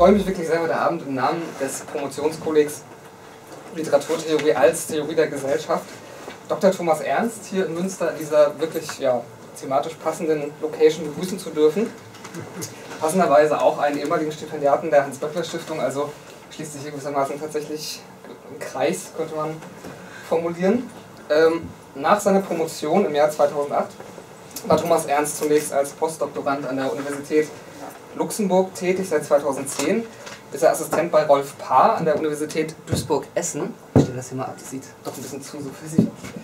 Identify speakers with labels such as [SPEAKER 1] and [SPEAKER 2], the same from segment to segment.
[SPEAKER 1] freue mich wirklich sehr, heute Abend im Namen des Promotionskollegs Literaturtheorie als Theorie der Gesellschaft Dr. Thomas Ernst hier in Münster in dieser wirklich thematisch passenden Location begrüßen zu dürfen. Passenderweise auch einen ehemaligen Stipendiaten der Hans-Böckler-Stiftung, also schließt sich hier gewissermaßen tatsächlich ein Kreis, könnte man formulieren. Nach seiner Promotion im Jahr 2008 war Thomas Ernst zunächst als Postdoktorand an der Universität Luxemburg tätig. Seit 2010 ist er Assistent bei Rolf Paar an der Universität Duisburg-Essen. Ich stelle das hier mal ab, das sieht doch ein bisschen zu superficial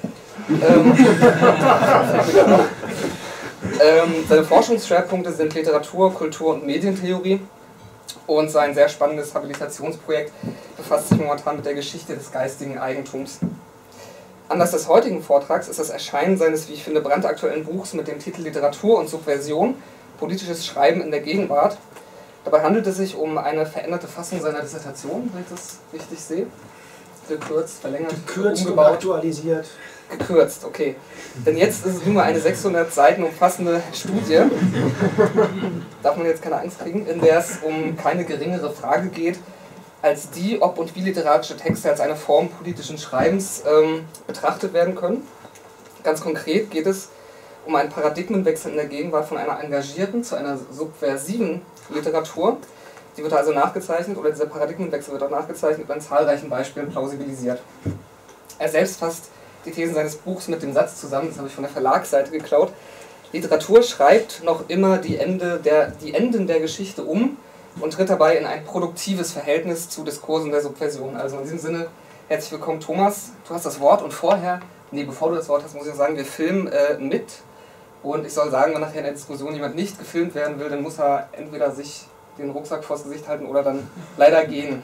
[SPEAKER 1] aus. Seine Forschungsschwerpunkte sind Literatur, Kultur und Medientheorie. Und sein sehr spannendes Habilitationsprojekt befasst sich momentan mit der Geschichte des geistigen Eigentums. Anlass des heutigen Vortrags ist das Erscheinen seines, wie ich finde, brandaktuellen Buchs mit dem Titel Literatur und Subversion, politisches Schreiben in der Gegenwart. Dabei handelt es sich um eine veränderte Fassung seiner Dissertation, wenn ich das richtig sehe. Gekürzt, verlängert,
[SPEAKER 2] gekürzt und aktualisiert.
[SPEAKER 1] Gekürzt, okay. Denn jetzt ist es nur eine 600 Seiten umfassende Studie, darf man jetzt keine Angst kriegen, in der es um keine geringere Frage geht, als die, ob und wie literarische Texte als eine Form politischen Schreibens betrachtet werden können. Ganz konkret geht es um einen Paradigmenwechsel in der Gegenwart von einer engagierten zu einer subversiven Literatur. Die wird also nachgezeichnet, oder dieser Paradigmenwechsel wird auch nachgezeichnet und an zahlreichen Beispielen plausibilisiert. Er selbst fasst die Thesen seines Buchs mit dem Satz zusammen, das habe ich von der Verlagsseite geklaut: Literatur schreibt noch immer die Enden der Geschichte um und tritt dabei in ein produktives Verhältnis zu Diskursen der Subversion. Also in diesem Sinne, herzlich willkommen Thomas, du hast das Wort und bevor du das Wort hast, muss ich sagen, wir filmen mit. Und ich soll sagen, wenn nachher in der Diskussion jemand nicht gefilmt werden will, dann muss er entweder sich den Rucksack vors Gesicht halten oder dann leider gehen.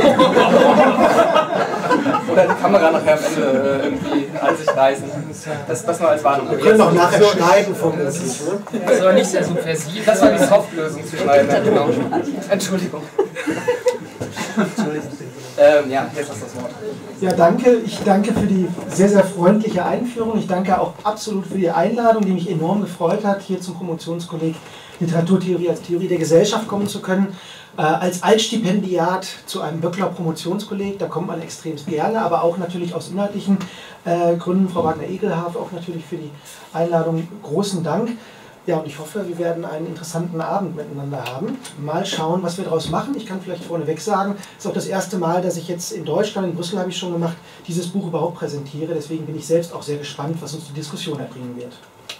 [SPEAKER 1] Oder die Kamera nachher am Ende irgendwie an sich reißen. Das nur als Warnung.
[SPEAKER 2] Wir können auch nachher schneiden vermutlich.
[SPEAKER 3] Das ist aber nicht sehr subversiv.
[SPEAKER 1] Das war die Softlösung zu schneiden. Ja, genau. Entschuldigung. Jetzt hast du das Wort.
[SPEAKER 2] Ja, danke. Ich danke für die sehr, sehr freundliche Einführung. Ich danke auch absolut für die Einladung, die mich enorm gefreut hat, hier zum Promotionskolleg Literaturtheorie als Theorie der Gesellschaft kommen zu können. Als Altstipendiat zu einem Böckler-Promotionskolleg, da kommt man extremst gerne, aber auch natürlich aus inhaltlichen Gründen. Frau Wagner-Egelhardt auch natürlich für die Einladung großen Dank. Ja, und ich hoffe, wir werden einen interessanten Abend miteinander haben. Mal schauen, was wir daraus machen. Ich kann vielleicht vorneweg sagen, es ist auch das erste Mal, dass ich jetzt in Deutschland, in Brüssel habe ich schon gemacht, dieses Buch überhaupt präsentiere. Deswegen bin ich selbst auch sehr gespannt, was uns die Diskussion erbringen wird.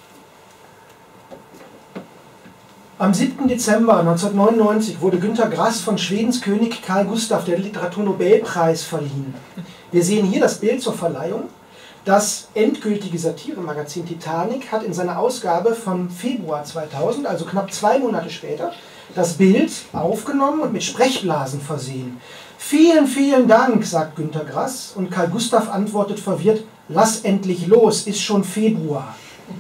[SPEAKER 2] Am 7. Dezember 1999 wurde Günter Grass von Schwedens König Carl Gustaf der Literaturnobelpreis verliehen. Wir sehen hier das Bild zur Verleihung. Das endgültige Satiremagazin Titanic hat in seiner Ausgabe von Februar 2000, also knapp 2 Monate später, das Bild aufgenommen und mit Sprechblasen versehen. Vielen, vielen Dank, sagt Günter Grass, und Carl Gustaf antwortet verwirrt: Lass endlich los, ist schon Februar.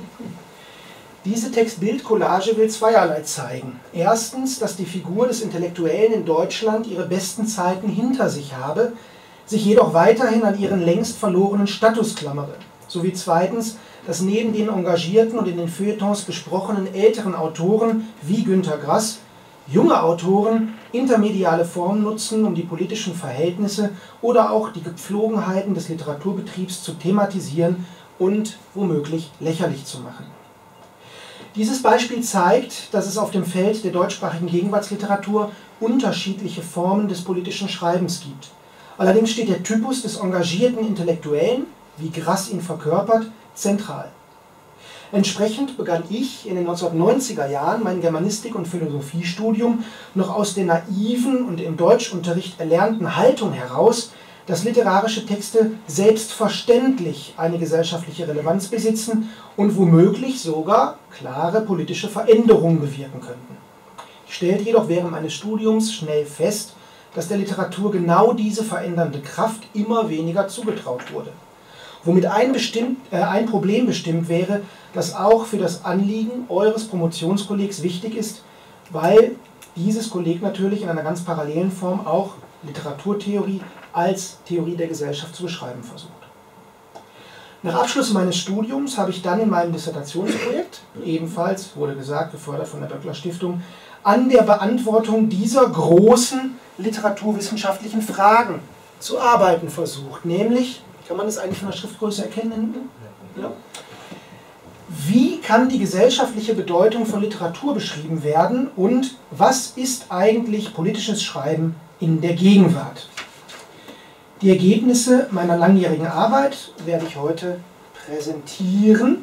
[SPEAKER 2] Diese Text-Bild-Collage will zweierlei zeigen. Erstens, dass die Figur des Intellektuellen in Deutschland ihre besten Zeiten hinter sich habe, sich jedoch weiterhin an ihren längst verlorenen Status klammere. Sowie zweitens, dass neben den engagierten und in den Feuilletons besprochenen älteren Autoren wie Günter Grass junge Autoren intermediale Formen nutzen, um die politischen Verhältnisse oder auch die Gepflogenheiten des Literaturbetriebs zu thematisieren und womöglich lächerlich zu machen. Dieses Beispiel zeigt, dass es auf dem Feld der deutschsprachigen Gegenwartsliteratur unterschiedliche Formen des politischen Schreibens gibt. Allerdings steht der Typus des engagierten Intellektuellen, wie Grass ihn verkörpert, zentral. Entsprechend begann ich in den 1990er Jahren mein Germanistik- und Philosophiestudium noch aus der naiven und im Deutschunterricht erlernten Haltung heraus, dass literarische Texte selbstverständlich eine gesellschaftliche Relevanz besitzen und womöglich sogar klare politische Veränderungen bewirken könnten. Ich stellte jedoch während meines Studiums schnell fest, dass der Literatur genau diese verändernde Kraft immer weniger zugetraut wurde. Womit ein Problem bestimmt wäre, das auch für das Anliegen eures Promotionskollegs wichtig ist, weil dieses Kolleg natürlich in einer ganz parallelen Form auch Literaturtheorie als Theorie der Gesellschaft zu beschreiben versucht. Nach Abschluss meines Studiums habe ich dann in meinem Dissertationsprojekt, ebenfalls, wurde gesagt, gefördert von der Böckler Stiftung, an der Beantwortung dieser großen literaturwissenschaftlichen Fragen zu arbeiten versucht. Nämlich, kann man das eigentlich von der Schriftgröße erkennen hinten? Ja. Wie kann die gesellschaftliche Bedeutung von Literatur beschrieben werden und was ist eigentlich politisches Schreiben in der Gegenwart? Die Ergebnisse meiner langjährigen Arbeit werde ich heute präsentieren.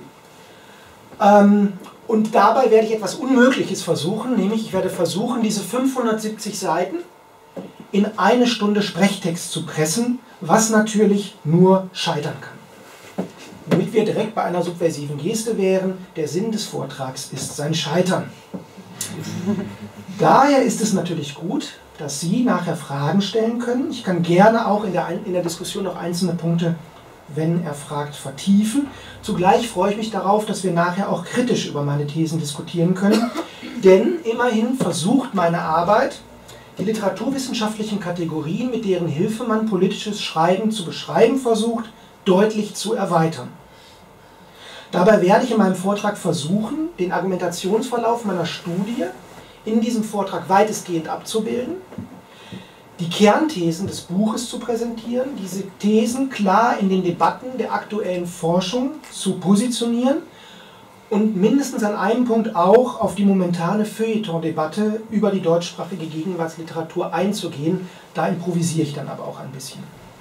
[SPEAKER 2] Und dabei werde ich etwas Unmögliches versuchen, nämlich ich werde versuchen, diese 570 Seiten in 1 Stunde Sprechtext zu pressen, was natürlich nur scheitern kann. Damit wir direkt bei einer subversiven Geste wären, der Sinn des Vortrags ist sein Scheitern. Daher ist es natürlich gut, dass Sie nachher Fragen stellen können. Ich kann gerne auch in der Diskussion noch einzelne Punkte, wenn er fragt, vertiefen. Zugleich freue ich mich darauf, dass wir nachher auch kritisch über meine Thesen diskutieren können, denn immerhin versucht meine Arbeit, die literaturwissenschaftlichen Kategorien, mit deren Hilfe man politisches Schreiben zu beschreiben versucht, deutlich zu erweitern. Dabei werde ich in meinem Vortrag versuchen, den Argumentationsverlauf meiner Studie in diesem Vortrag weitestgehend abzubilden, die Kernthesen des Buches zu präsentieren, diese Thesen klar in den Debatten der aktuellen Forschung zu positionieren und mindestens an einem Punkt auch auf die momentane Feuilleton-Debatte über die deutschsprachige Gegenwartsliteratur einzugehen. Da improvisiere ich dann aber auch ein bisschen.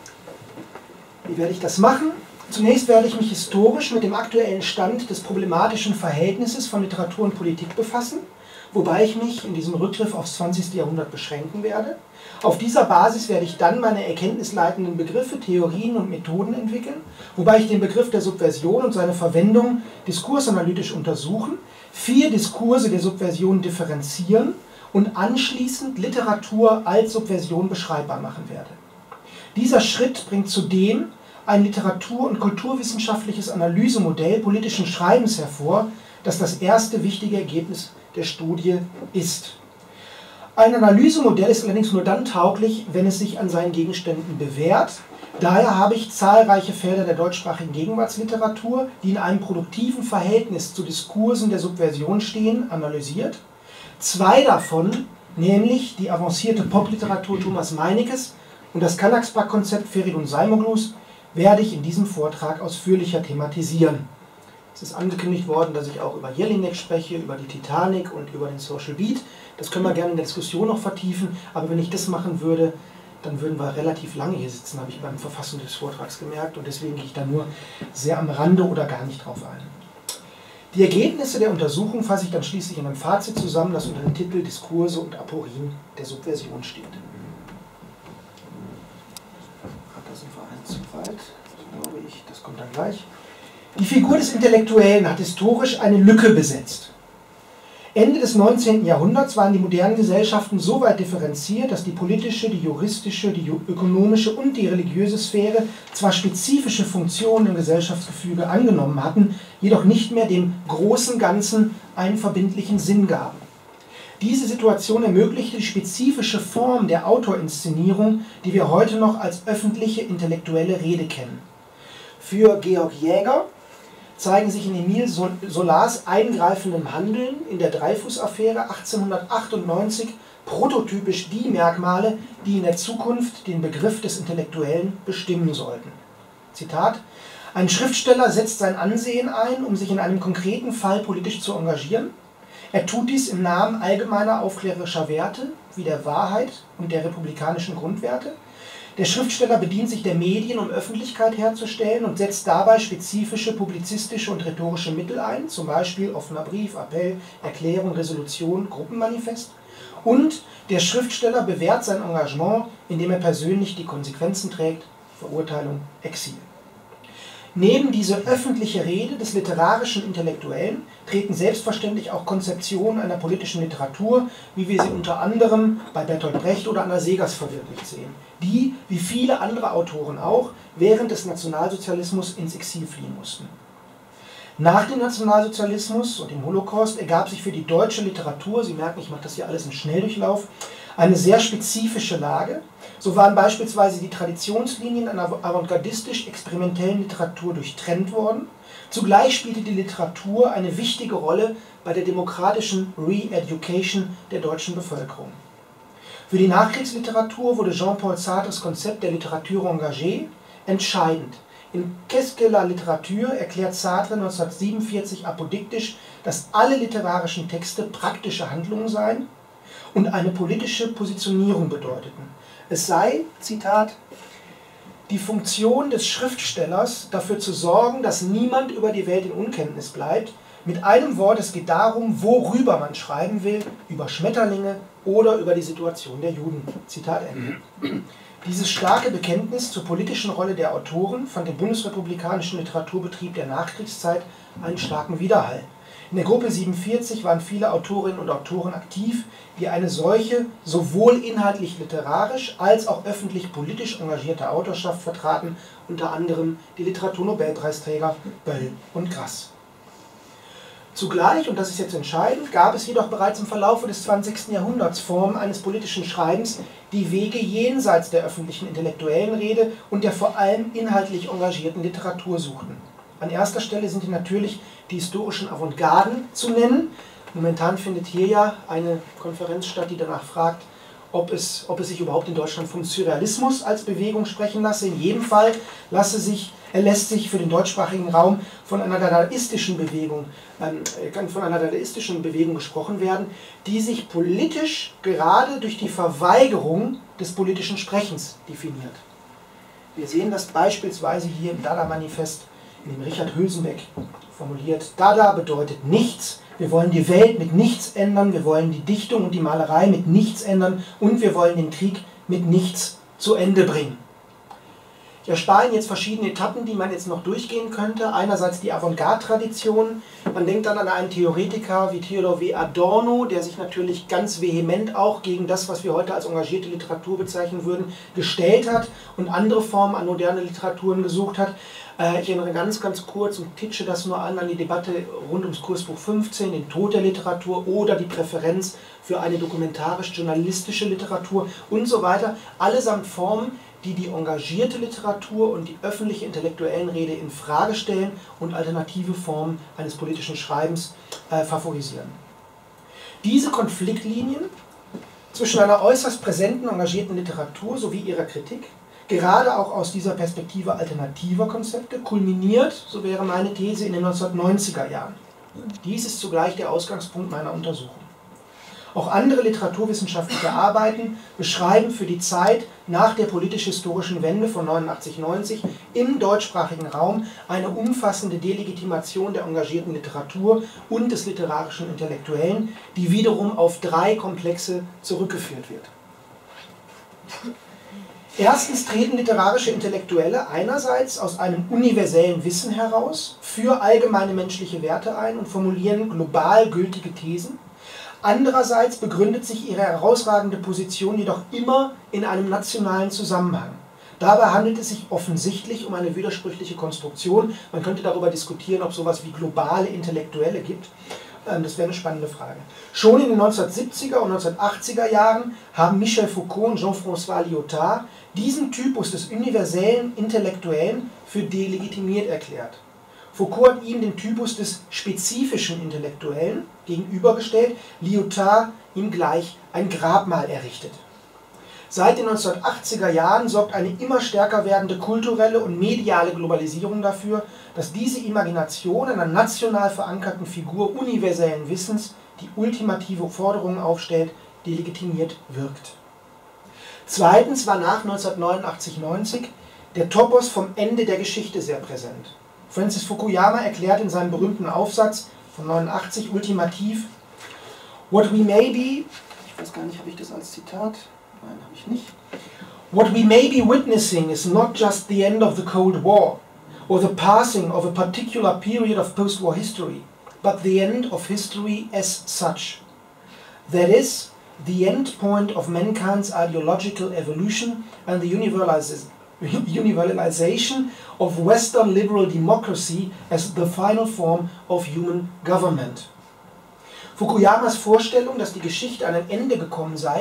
[SPEAKER 2] Wie werde ich das machen? Zunächst werde ich mich historisch mit dem aktuellen Stand des problematischen Verhältnisses von Literatur und Politik befassen, wobei ich mich in diesem Rückgriff aufs 20. Jahrhundert beschränken werde. Auf dieser Basis werde ich dann meine erkenntnisleitenden Begriffe, Theorien und Methoden entwickeln, wobei ich den Begriff der Subversion und seine Verwendung diskursanalytisch untersuchen, 4 Diskurse der Subversion differenzieren und anschließend Literatur als Subversion beschreibbar machen werde. Dieser Schritt bringt zudem ein literatur- und kulturwissenschaftliches Analysemodell politischen Schreibens hervor, das das erste wichtige Ergebnis der Studie ist. Ein Analysemodell ist allerdings nur dann tauglich, wenn es sich an seinen Gegenständen bewährt. Daher habe ich zahlreiche Felder der deutschsprachigen Gegenwartsliteratur, die in einem produktiven Verhältnis zu Diskursen der Subversion stehen, analysiert. 2 davon, nämlich die avancierte Popliteratur Thomas Meinekes und das Kanakspak-Konzept Feridun Saimoglous, werde ich in diesem Vortrag ausführlicher thematisieren. Es ist angekündigt worden, dass ich auch über Jelinek spreche, über die Titanic und über den Social Beat. Das können wir gerne in der Diskussion noch vertiefen, aber wenn ich das machen würde, dann würden wir relativ lange hier sitzen, habe ich beim Verfassen des Vortrags gemerkt, und deswegen gehe ich da nur sehr am Rande oder gar nicht drauf ein. Die Ergebnisse der Untersuchung fasse ich dann schließlich in einem Fazit zusammen, das unter dem Titel Diskurse und Aporien der Subversion steht. Da sind wir zu weit, glaube ich, das kommt dann gleich. Die Figur des Intellektuellen hat historisch eine Lücke besetzt. Ende des 19. Jahrhunderts waren die modernen Gesellschaften so weit differenziert, dass die politische, die juristische, die ökonomische und die religiöse Sphäre zwar spezifische Funktionen im Gesellschaftsgefüge angenommen hatten, jedoch nicht mehr dem großen Ganzen einen verbindlichen Sinn gaben. Diese Situation ermöglichte die spezifische Form der Autorinszenierung, die wir heute noch als öffentliche intellektuelle Rede kennen. Für Georg Jäger zeigen sich in Emile Zolars eingreifendem Handeln in der Dreyfus-Affäre 1898 prototypisch die Merkmale, die in der Zukunft den Begriff des Intellektuellen bestimmen sollten. Zitat: Ein Schriftsteller setzt sein Ansehen ein, um sich in einem konkreten Fall politisch zu engagieren. Er tut dies im Namen allgemeiner aufklärerischer Werte, wie der Wahrheit und der republikanischen Grundwerte. Der Schriftsteller bedient sich der Medien, um Öffentlichkeit herzustellen, und setzt dabei spezifische publizistische und rhetorische Mittel ein, zum Beispiel offener Brief, Appell, Erklärung, Resolution, Gruppenmanifest. Und der Schriftsteller bewährt sein Engagement, indem er persönlich die Konsequenzen trägt, Verurteilung, Exil. Neben diese öffentliche Rede des literarischen Intellektuellen treten selbstverständlich auch Konzeptionen einer politischen Literatur, wie wir sie unter anderem bei Bertolt Brecht oder Anna Segers verwirklicht sehen, die, wie viele andere Autoren auch, während des Nationalsozialismus ins Exil fliehen mussten. Nach dem Nationalsozialismus und dem Holocaust ergab sich für die deutsche Literatur, Sie merken, ich mache das hier alles im Schnelldurchlauf, eine sehr spezifische Lage. So waren beispielsweise die Traditionslinien einer avantgardistisch-experimentellen Literatur durchtrennt worden. Zugleich spielte die Literatur eine wichtige Rolle bei der demokratischen Re-Education der deutschen Bevölkerung. Für die Nachkriegsliteratur wurde Jean-Paul Sartres Konzept der Literature engagée entscheidend. In Qu'est-ce que la littérature erklärt Sartre 1947 apodiktisch, dass alle literarischen Texte praktische Handlungen seien und eine politische Positionierung bedeuteten. Es sei, Zitat, die Funktion des Schriftstellers, dafür zu sorgen, dass niemand über die Welt in Unkenntnis bleibt. Mit einem Wort, es geht darum, worüber man schreiben will, über Schmetterlinge oder über die Situation der Juden. Zitat Ende. Dieses starke Bekenntnis zur politischen Rolle der Autoren fand im bundesrepublikanischen Literaturbetrieb der Nachkriegszeit einen starken Widerhall. In der Gruppe 47 waren viele Autorinnen und Autoren aktiv, die eine solche, sowohl inhaltlich literarisch als auch öffentlich politisch engagierte Autorschaft vertraten, unter anderem die Literaturnobelpreisträger Böll und Grass. Zugleich, und das ist jetzt entscheidend, gab es jedoch bereits im Verlaufe des 20. Jahrhunderts Formen eines politischen Schreibens, die Wege jenseits der öffentlichen intellektuellen Rede und der vor allem inhaltlich engagierten Literatur suchten. An erster Stelle sind hier natürlich die historischen Avantgarden zu nennen. Momentan findet hier ja eine Konferenz statt, die danach fragt, ob es sich überhaupt in Deutschland vom Surrealismus als Bewegung sprechen lasse. In jedem Fall lässt sich für den deutschsprachigen Raum von einer dadaistischen Bewegung gesprochen werden, die sich politisch gerade durch die Verweigerung des politischen Sprechens definiert. Wir sehen das beispielsweise hier im Dada-Manifest, in dem Richard Hülsenbeck formuliert. Dada bedeutet nichts. Wir wollen die Welt mit nichts ändern, wir wollen die Dichtung und die Malerei mit nichts ändern und wir wollen den Krieg mit nichts zu Ende bringen. Ich erspare Ihnen jetzt verschiedene Etappen, die man jetzt noch durchgehen könnte. Einerseits die Avantgarde-Tradition. Man denkt dann an einen Theoretiker wie Theodor W. Adorno, der sich natürlich ganz vehement auch gegen das, was wir heute als engagierte Literatur bezeichnen würden, gestellt hat und andere Formen an moderne Literaturen gesucht hat. Ich erinnere ganz kurz und titsche das nur an die Debatte rund ums Kursbuch 15, den Tod der Literatur oder die Präferenz für eine dokumentarisch-journalistische Literatur und so weiter. Allesamt Formen, die die engagierte Literatur und die öffentliche intellektuellen Rede in Frage stellen und alternative Formen eines politischen Schreibens favorisieren. Diese Konfliktlinien zwischen einer äußerst präsenten, engagierten Literatur sowie ihrer Kritik, gerade auch aus dieser Perspektive alternativer Konzepte, kulminiert, so wäre meine These, in den 1990er Jahren. Dies ist zugleich der Ausgangspunkt meiner Untersuchung. Auch andere literaturwissenschaftliche Arbeiten beschreiben für die Zeit nach der politisch-historischen Wende von 89-90 im deutschsprachigen Raum eine umfassende Delegitimation der engagierten Literatur und des literarischen Intellektuellen, die wiederum auf 3 Komplexe zurückgeführt wird. Erstens treten literarische Intellektuelle einerseits aus einem universellen Wissen heraus für allgemeine menschliche Werte ein und formulieren global gültige Thesen. Andererseits begründet sich ihre herausragende Position jedoch immer in einem nationalen Zusammenhang. Dabei handelt es sich offensichtlich um eine widersprüchliche Konstruktion. Man könnte darüber diskutieren, ob es sowas wie globale Intellektuelle gibt. Das wäre eine spannende Frage. Schon in den 1970er und 1980er Jahren haben Michel Foucault und Jean-François Lyotard diesen Typus des universellen Intellektuellen für delegitimiert erklärt. Foucault hat ihm den Typus des spezifischen Intellektuellen gegenübergestellt, Lyotard ihm gleich ein Grabmal errichtet. Seit den 1980er Jahren sorgt eine immer stärker werdende kulturelle und mediale Globalisierung dafür, dass diese Imagination einer national verankerten Figur universellen Wissens, die ultimative Forderungen aufstellt, delegitimiert wirkt. Zweitens war nach 1989-90 der Topos vom Ende der Geschichte sehr präsent. Francis Fukuyama erklärt in seinem berühmten Aufsatz von 89 ultimativ: What we may be, ich weiß gar nicht, habe ich das als Zitat? Nein, habe ich nicht. What we may be witnessing is not just the end of the Cold War or the passing of a particular period of post-war history, but the end of history as such. That is, the end point of mankind's ideological evolution and the universalization of Western liberal democracy as the final form of human government. Fukuyamas Vorstellung, dass die Geschichte an ein Ende gekommen sei,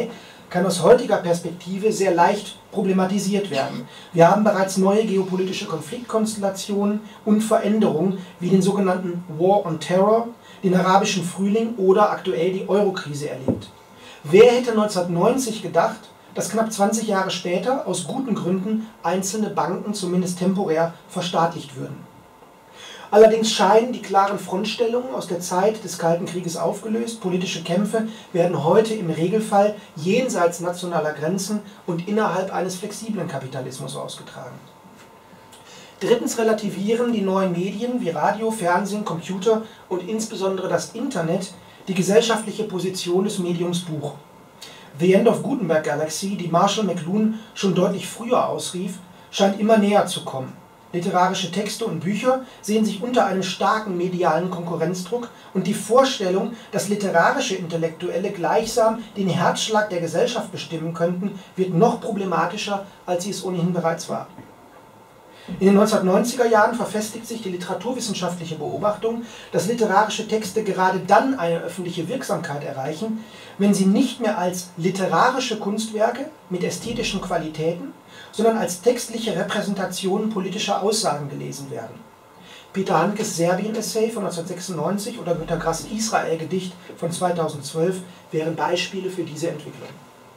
[SPEAKER 2] kann aus heutiger Perspektive sehr leicht problematisiert werden. Wir haben bereits neue geopolitische Konfliktkonstellationen und Veränderungen wie den sogenannten War on Terror, den arabischen Frühling oder aktuell die Euro-Krise erlebt. Wer hätte 1990 gedacht, dass knapp 20 Jahre später aus guten Gründen einzelne Banken zumindest temporär verstaatlicht würden? Allerdings scheinen die klaren Frontstellungen aus der Zeit des Kalten Krieges aufgelöst. Politische Kämpfe werden heute im Regelfall jenseits nationaler Grenzen und innerhalb eines flexiblen Kapitalismus ausgetragen. Drittens relativieren die neuen Medien wie Radio, Fernsehen, Computer und insbesondere das Internet die gesellschaftliche Position des Mediums Buch. The End of Gutenberg Galaxy, die Marshall McLuhan schon deutlich früher ausrief, scheint immer näher zu kommen. Literarische Texte und Bücher sehen sich unter einem starken medialen Konkurrenzdruck und die Vorstellung, dass literarische Intellektuelle gleichsam den Herzschlag der Gesellschaft bestimmen könnten, wird noch problematischer, als sie es ohnehin bereits war. In den 1990er Jahren verfestigt sich die literaturwissenschaftliche Beobachtung, dass literarische Texte gerade dann eine öffentliche Wirksamkeit erreichen, wenn sie nicht mehr als literarische Kunstwerke mit ästhetischen Qualitäten, sondern als textliche Repräsentationen politischer Aussagen gelesen werden. Peter Handkes Serbien-Essay von 1996 oder Günter Grass' Israel-Gedicht von 2012 wären Beispiele für diese Entwicklung.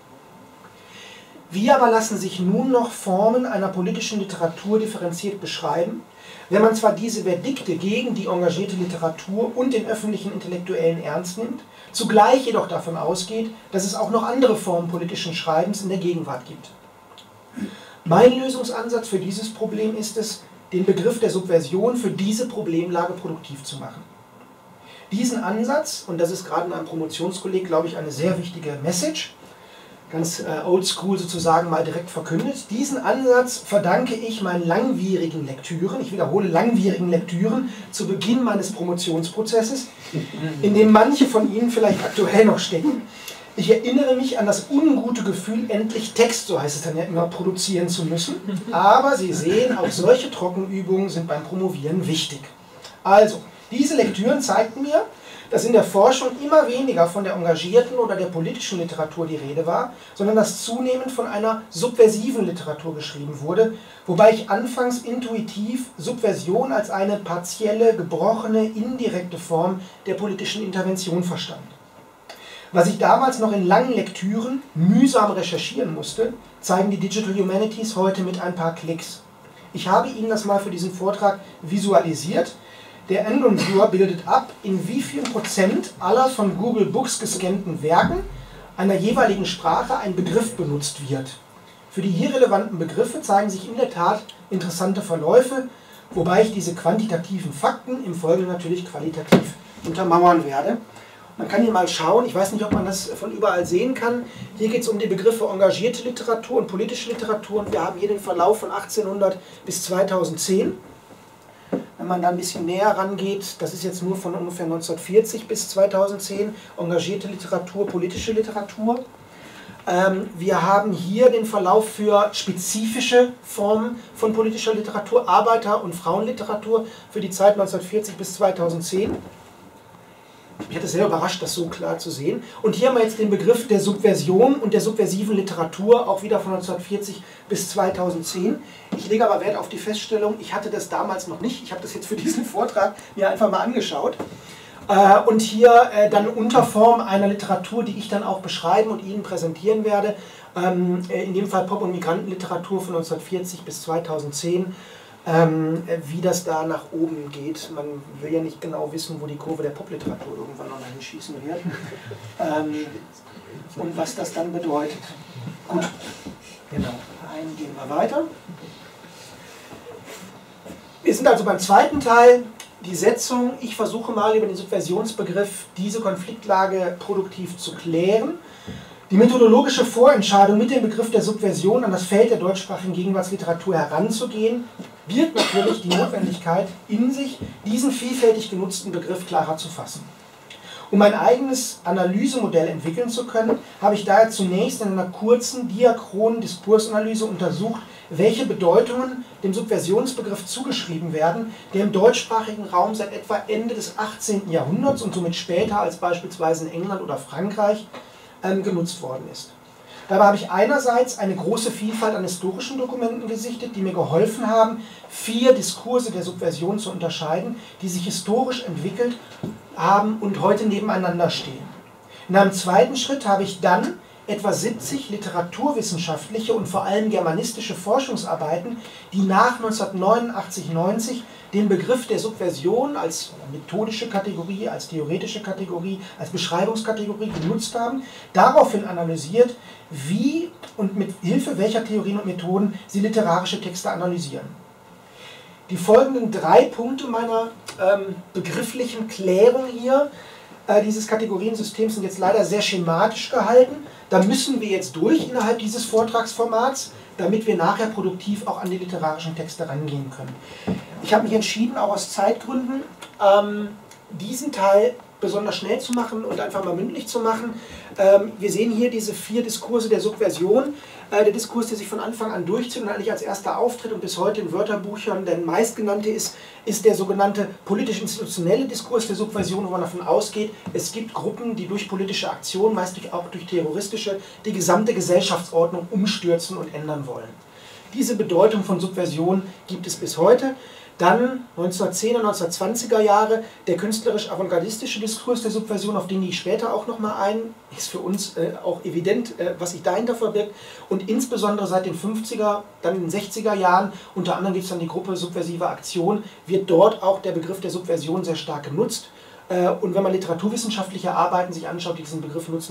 [SPEAKER 2] Wie aber lassen sich nun noch Formen einer politischen Literatur differenziert beschreiben, wenn man zwar diese Verdikte gegen die engagierte Literatur und den öffentlichen Intellektuellen ernst nimmt, zugleich jedoch davon ausgeht, dass es auch noch andere Formen politischen Schreibens in der Gegenwart gibt. Mein Lösungsansatz für dieses Problem ist es, den Begriff der Subversion für diese Problemlage produktiv zu machen. Diesen Ansatz, und das ist gerade in einem Promotionskolleg, glaube ich, eine sehr wichtige Message, ganz oldschool sozusagen mal direkt verkündet, diesen Ansatz verdanke ich meinen langwierigen Lektüren, ich wiederhole langwierigen Lektüren, zu Beginn meines Promotionsprozesses, in dem manche von Ihnen vielleicht aktuell noch stecken. Ich erinnere mich an das ungute Gefühl, endlich Text, so heißt es dann ja immer, produzieren zu müssen. Aber Sie sehen, auch solche Trockenübungen sind beim Promovieren wichtig. Also, diese Lektüren zeigten mir, dass in der Forschung immer weniger von der engagierten oder der politischen Literatur die Rede war, sondern dass zunehmend von einer subversiven Literatur geschrieben wurde, wobei ich anfangs intuitiv Subversion als eine partielle, gebrochene, indirekte Form der politischen Intervention verstand. Was ich damals noch in langen Lektüren mühsam recherchieren musste, zeigen die Digital Humanities heute mit ein paar Klicks. Ich habe Ihnen das mal für diesen Vortrag visualisiert. Der Andon Viewer bildet ab, in wie viel Prozent aller von Google Books gescannten Werken einer jeweiligen Sprache ein Begriff benutzt wird. Für die hier relevanten Begriffe zeigen sich in der Tat interessante Verläufe, wobei ich diese quantitativen Fakten im Folgenden natürlich qualitativ untermauern werde. Man kann hier mal schauen, ich weiß nicht, ob man das von überall sehen kann. Hier geht es um die Begriffe engagierte Literatur und politische Literatur und wir haben hier den Verlauf von 1800 bis 2010. Wenn man da ein bisschen näher rangeht, das ist jetzt nur von ungefähr 1940 bis 2010, engagierte Literatur, politische Literatur. Wir haben hier den Verlauf für spezifische Formen von politischer Literatur, Arbeiter- und Frauenliteratur für die Zeit 1940 bis 2010. Mich hat es sehr überrascht, das so klar zu sehen. Und hier haben wir jetzt den Begriff der Subversion und der subversiven Literatur, auch wieder von 1940 bis 2010. Ich lege aber Wert auf die Feststellung, ich hatte das damals noch nicht. Ich habe das jetzt für diesen Vortrag mir einfach mal angeschaut. Und hier dann unter Form einer Literatur, die ich dann auch beschreiben und Ihnen präsentieren werde, in dem Fall Pop- und Migrantenliteratur von 1940 bis 2010, wie das da nach oben geht. Man will ja nicht genau wissen, wo die Kurve der Popliteratur irgendwann noch hinschießen wird. Und was das dann bedeutet. Gut, genau. Gehen wir weiter. Wir sind also beim zweiten Teil, die Setzung. Ich versuche mal über den Subversionsbegriff diese Konfliktlage produktiv zu klären. Die methodologische Vorentscheidung, mit dem Begriff der Subversion an das Feld der deutschsprachigen Gegenwartsliteratur heranzugehen, birgt natürlich die Notwendigkeit in sich, diesen vielfältig genutzten Begriff klarer zu fassen. Um ein eigenes Analysemodell entwickeln zu können, habe ich daher zunächst in einer kurzen, diachronen Diskursanalyse untersucht, welche Bedeutungen dem Subversionsbegriff zugeschrieben werden, der im deutschsprachigen Raum seit etwa Ende des 18. Jahrhunderts und somit später als beispielsweise in England oder Frankreich genutzt worden ist. Dabei habe ich einerseits eine große Vielfalt an historischen Dokumenten gesichtet, die mir geholfen haben, 4 Diskurse der Subversion zu unterscheiden, die sich historisch entwickelt haben und heute nebeneinander stehen. In einem zweiten Schritt habe ich dann etwa 70 literaturwissenschaftliche und vor allem germanistische Forschungsarbeiten, die nach 1989/90 den Begriff der Subversion als methodische Kategorie, als theoretische Kategorie, als Beschreibungskategorie genutzt haben, daraufhin analysiert, wie und mit Hilfe welcher Theorien und Methoden sie literarische Texte analysieren. Die folgenden 3 Punkte meiner begrifflichen Klärung hier dieses Kategoriensystems sind jetzt leider sehr schematisch gehalten. Da müssen wir jetzt durch innerhalb dieses Vortragsformats, damit wir nachher produktiv auch an die literarischen Texte rangehen können. Ich habe mich entschieden, auch aus Zeitgründen, diesen Teil besonders schnell zu machen und einfach mal mündlich zu machen. Wir sehen hier diese 4 Diskurse der Subversion. Der Diskurs, der sich von Anfang an durchzieht und eigentlich als erster auftritt und bis heute in Wörterbüchern der meistgenannte ist der sogenannte politisch-institutionelle Diskurs der Subversion, wo man davon ausgeht, es gibt Gruppen, die durch politische Aktionen, meist auch durch terroristische, die gesamte Gesellschaftsordnung umstürzen und ändern wollen. Diese Bedeutung von Subversion gibt es bis heute. Dann 1910er, 1920er Jahre, der künstlerisch-avantgardistische Diskurs der Subversion, auf den gehe ich später auch nochmal ein, ist für uns auch evident, was sich dahinter verbirgt. Und insbesondere seit den 50er, dann in den 60er Jahren, unter anderem gibt es dann die Gruppe Subversive Aktion, wird dort auch der Begriff der Subversion sehr stark genutzt. Und wenn man literaturwissenschaftliche Arbeiten sich anschaut, die diesen Begriff nutzen,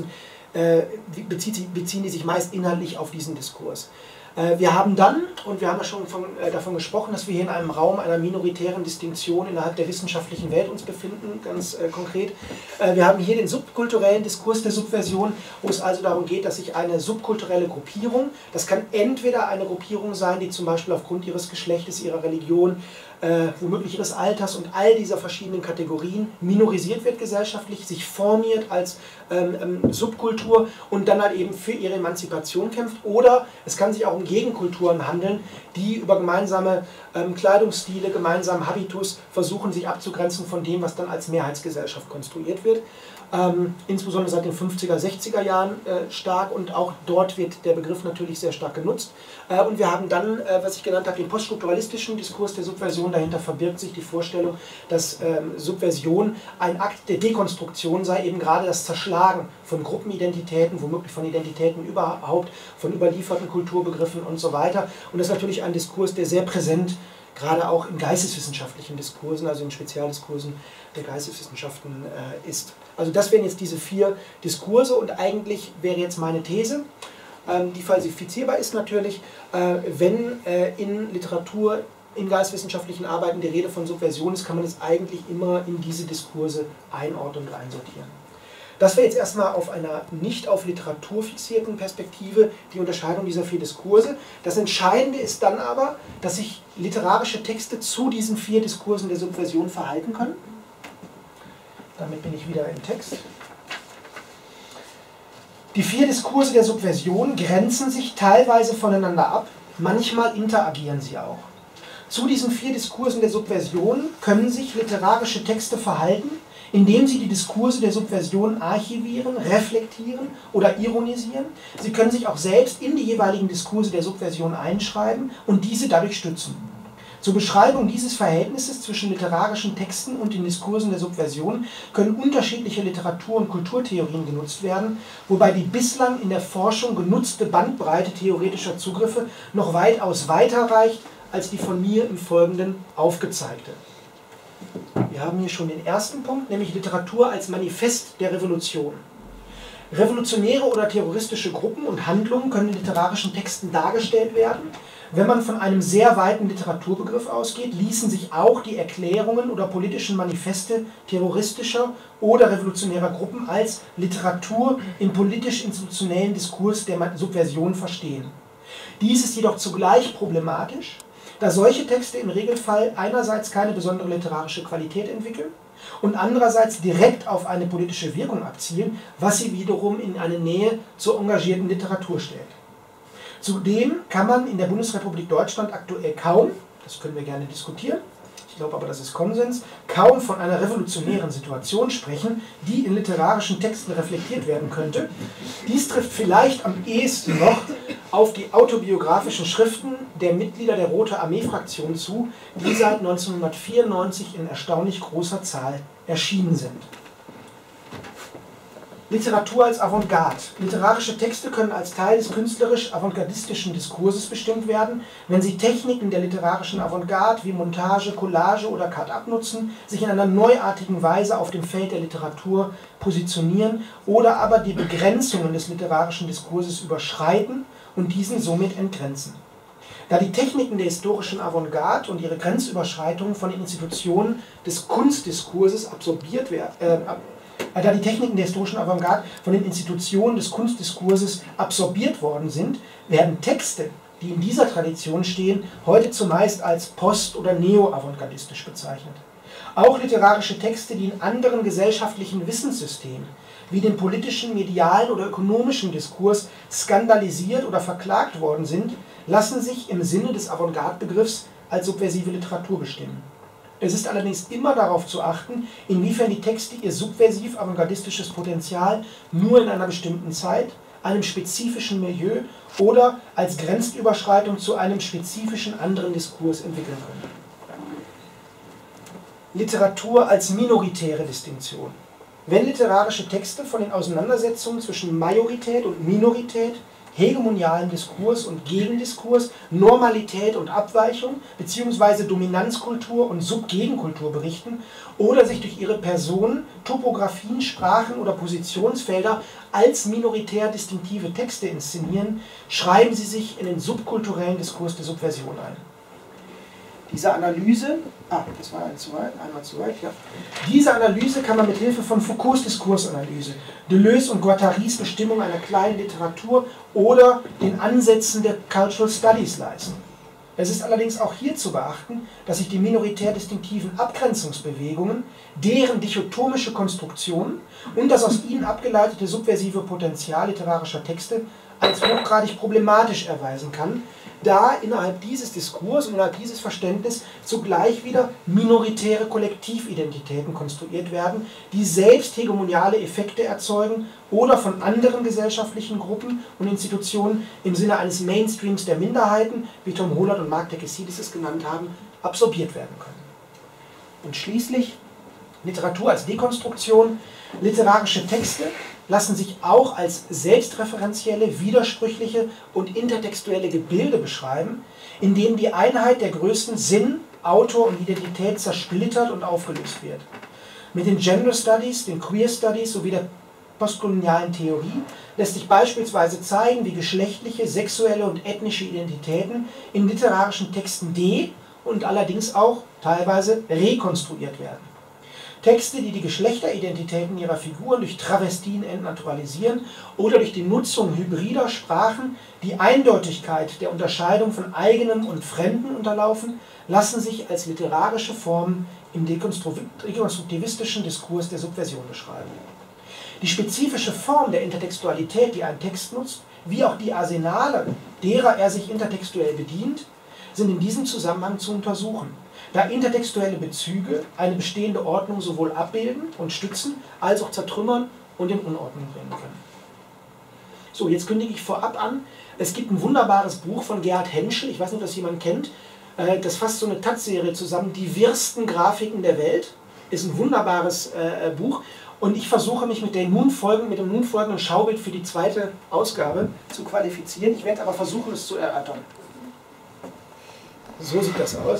[SPEAKER 2] beziehen die sich meist inhaltlich auf diesen Diskurs. Wir haben dann, und wir haben ja schon davon gesprochen, dass wir hier in einem Raum einer minoritären Distinktion innerhalb der wissenschaftlichen Welt uns befinden, ganz konkret. Wir haben hier den subkulturellen Diskurs der Subversion, wo es also darum geht, dass sich eine subkulturelle Gruppierung, das kann entweder eine Gruppierung sein, die zum Beispiel aufgrund ihres Geschlechtes, ihrer Religion, womöglich ihres Alters und all dieser verschiedenen Kategorien minorisiert wird gesellschaftlich, sich formiert als Subkultur und dann halt eben für ihre Emanzipation kämpft. Oder es kann sich auch um Gegenkulturen handeln, die über gemeinsame Kleidungsstile, gemeinsamen Habitus versuchen, sich abzugrenzen von dem, was dann als Mehrheitsgesellschaft konstruiert wird. Insbesondere seit den 50er, 60er Jahren stark und auch dort wird der Begriff natürlich sehr stark genutzt. Und wir haben dann, was ich genannt habe, den poststrukturalistischen Diskurs der Subversion. Dahinter verbirgt sich die Vorstellung, dass Subversion ein Akt der Dekonstruktion sei, eben gerade das Zerschlagen von Gruppenidentitäten, womöglich von Identitäten überhaupt, von überlieferten Kulturbegriffen und so weiter. Und das ist natürlich ein Diskurs, der sehr präsent gerade auch in geisteswissenschaftlichen Diskursen, also in Spezialdiskursen der Geisteswissenschaften ist. Also das wären jetzt diese 4 Diskurse und eigentlich wäre jetzt meine These, die falsifizierbar ist natürlich, wenn in Literatur, in geisteswissenschaftlichen Arbeiten die Rede von Subversion ist, kann man es eigentlich immer in diese Diskurse einordnen und einsortieren. Das wäre jetzt erstmal auf einer nicht auf Literatur fixierten Perspektive die Unterscheidung dieser 4 Diskurse. Das Entscheidende ist dann aber, dass sich literarische Texte zu diesen 4 Diskursen der Subversion verhalten können. Damit bin ich wieder im Text. Die 4 Diskurse der Subversion grenzen sich teilweise voneinander ab, manchmal interagieren sie auch. Zu diesen 4 Diskursen der Subversion können sich literarische Texte verhalten, indem sie die Diskurse der Subversion archivieren, reflektieren oder ironisieren. Sie können sich auch selbst in die jeweiligen Diskurse der Subversion einschreiben und diese dadurch stützen. Zur Beschreibung dieses Verhältnisses zwischen literarischen Texten und den Diskursen der Subversion können unterschiedliche Literatur- und Kulturtheorien genutzt werden, wobei die bislang in der Forschung genutzte Bandbreite theoretischer Zugriffe noch weitaus weiter reicht als die von mir im Folgenden aufgezeigte. Wir haben hier schon den ersten Punkt, nämlich Literatur als Manifest der Revolution. Revolutionäre oder terroristische Gruppen und Handlungen können in literarischen Texten dargestellt werden. Wenn man von einem sehr weiten Literaturbegriff ausgeht, ließen sich auch die Erklärungen oder politischen Manifeste terroristischer oder revolutionärer Gruppen als Literatur im politisch-institutionellen Diskurs der Subversion verstehen. Dies ist jedoch zugleich problematisch, da solche Texte im Regelfall einerseits keine besondere literarische Qualität entwickeln und andererseits direkt auf eine politische Wirkung abzielen, was sie wiederum in eine Nähe zur engagierten Literatur stellt. Zudem kann man in der Bundesrepublik Deutschland aktuell kaum, das können wir gerne diskutieren, ich ich glaube aber, das ist Konsens, kaum von einer revolutionären Situation sprechen, die in literarischen Texten reflektiert werden könnte. Dies trifft vielleicht am ehesten noch auf die autobiografischen Schriften der Mitglieder der Rote Armee-Fraktion zu, die seit 1994 in erstaunlich großer Zahl erschienen sind. Literatur als Avantgarde. Literarische Texte können als Teil des künstlerisch-avantgardistischen Diskurses bestimmt werden, wenn sie Techniken der literarischen Avantgarde wie Montage, Collage oder Cut-up nutzen, sich in einer neuartigen Weise auf dem Feld der Literatur positionieren oder aber die Begrenzungen des literarischen Diskurses überschreiten und diesen somit entgrenzen. Da die Techniken der historischen Avantgarde und ihre Grenzüberschreitungen von den Institutionen des Kunstdiskurses absorbiert werden, da die Techniken der historischen Avantgarde von den Institutionen des Kunstdiskurses absorbiert worden sind, werden Texte, die in dieser Tradition stehen, heute zumeist als post- oder neo-avantgardistisch bezeichnet. Auch literarische Texte, die in anderen gesellschaftlichen Wissenssystemen, wie dem politischen, medialen oder ökonomischen Diskurs, skandalisiert oder verklagt worden sind, lassen sich im Sinne des Avantgarde-Begriffs als subversive Literatur bestimmen. Es ist allerdings immer darauf zu achten, inwiefern die Texte ihr subversiv-avantgardistisches Potenzial nur in einer bestimmten Zeit, einem spezifischen Milieu oder als Grenzüberschreitung zu einem spezifischen anderen Diskurs entwickeln können. Literatur als minoritäre Distinktion. Wenn literarische Texte von den Auseinandersetzungen zwischen Majorität und Minorität, hegemonialen Diskurs und Gegendiskurs, Normalität und Abweichung bzw. Dominanzkultur und Subgegenkultur berichten oder sich durch ihre Personen, Topografien, Sprachen oder Positionsfelder als minoritär distinktive Texte inszenieren, schreiben sie sich in den subkulturellen Diskurs der Subversion ein. Diese Analyse, das war einmal zu weit, ja. Diese Analyse kann man mit Hilfe von Foucaults Diskursanalyse, Deleuze und Guattarys Bestimmung einer kleinen Literatur oder den Ansätzen der Cultural Studies leisten. Es ist allerdings auch hier zu beachten, dass sich die minoritär distinktiven Abgrenzungsbewegungen, deren dichotomische Konstruktion und das aus ihnen abgeleitete subversive Potenzial literarischer Texte als hochgradig problematisch erweisen kann, da innerhalb dieses Diskurs und innerhalb dieses Verständnisses zugleich wieder minoritäre Kollektividentitäten konstruiert werden, die selbst hegemoniale Effekte erzeugen oder von anderen gesellschaftlichen Gruppen und Institutionen im Sinne eines Mainstreams der Minderheiten, wie Tom Hollert und Mark Tekessidis es genannt haben, absorbiert werden können. Und schließlich Literatur als Dekonstruktion. Literarische Texte lassen sich auch als selbstreferenzielle, widersprüchliche und intertextuelle Gebilde beschreiben, in denen die Einheit der Größen Sinn, Autor und Identität zersplittert und aufgelöst wird. Mit den Gender Studies, den Queer Studies sowie der postkolonialen Theorie lässt sich beispielsweise zeigen, wie geschlechtliche, sexuelle und ethnische Identitäten in literarischen Texten und allerdings auch teilweise rekonstruiert werden. Texte, die die Geschlechteridentitäten ihrer Figuren durch Travestien entnaturalisieren oder durch die Nutzung hybrider Sprachen die Eindeutigkeit der Unterscheidung von eigenem und Fremden unterlaufen, lassen sich als literarische Formen im dekonstruktivistischen Diskurs der Subversion beschreiben. Die spezifische Form der Intertextualität, die ein Text nutzt, wie auch die Arsenale, derer er sich intertextuell bedient, sind in diesem Zusammenhang zu untersuchen, da intertextuelle Bezüge eine bestehende Ordnung sowohl abbilden und stützen, als auch zertrümmern und in Unordnung bringen können. So, jetzt kündige ich vorab an, es gibt ein wunderbares Buch von Gerhard Henschel, ich weiß nicht, ob das jemand kennt, das fasst so eine Taz-Serie zusammen, Die wirsten Grafiken der Welt, ist ein wunderbares Buch und ich versuche mich mit dem nun folgenden Schaubild für die zweite Ausgabe zu qualifizieren, ich werde aber versuchen, es zu erörtern. So sieht das aus.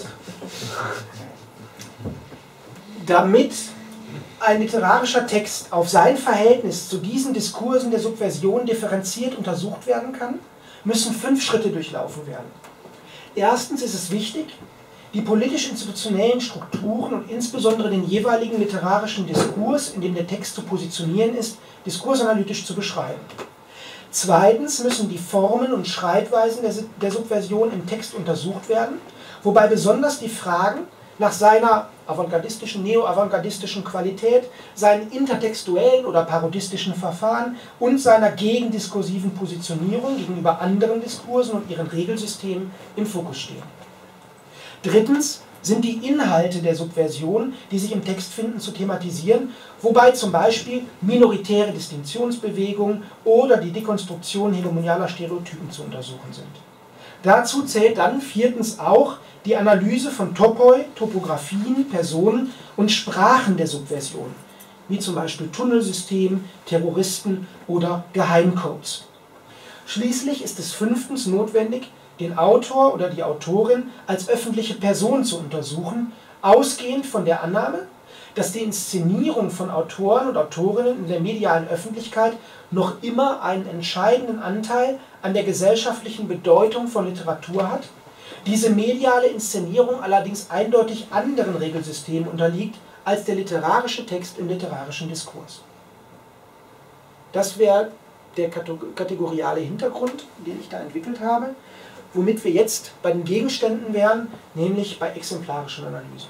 [SPEAKER 2] Damit ein literarischer Text auf sein Verhältnis zu diesen Diskursen der Subversion differenziert untersucht werden kann, müssen 5 Schritte durchlaufen werden. Erstens ist es wichtig, die politisch-institutionellen Strukturen und insbesondere den jeweiligen literarischen Diskurs, in dem der Text zu positionieren ist, diskursanalytisch zu beschreiben. Zweitens müssen die Formen und Schreibweisen der Subversion im Text untersucht werden, wobei besonders die Fragen nach seiner avantgardistischen, neo-avantgardistischen Qualität, seinen intertextuellen oder parodistischen Verfahren und seiner gegendiskursiven Positionierung gegenüber anderen Diskursen und ihren Regelsystemen im Fokus stehen. Drittens sind die Inhalte der Subversion, die sich im Text finden, zu thematisieren, wobei zum Beispiel minoritäre Distinktionsbewegungen oder die Dekonstruktion hegemonialer Stereotypen zu untersuchen sind. Dazu zählt dann viertens auch die Analyse von Topoi, Topografien, Personen und Sprachen der Subversion, wie zum Beispiel Tunnelsystem, Terroristen oder Geheimcodes. Schließlich ist es fünftens notwendig, den Autor oder die Autorin als öffentliche Person zu untersuchen, ausgehend von der Annahme, dass die Inszenierung von Autoren und Autorinnen in der medialen Öffentlichkeit noch immer einen entscheidenden Anteil an der gesellschaftlichen Bedeutung von Literatur hat, diese mediale Inszenierung allerdings eindeutig anderen Regelsystemen unterliegt als der literarische Text im literarischen Diskurs. Das wäre der kategoriale Hintergrund, den ich da entwickelt habe, womit wir jetzt bei den Gegenständen wären, nämlich bei exemplarischen Analysen.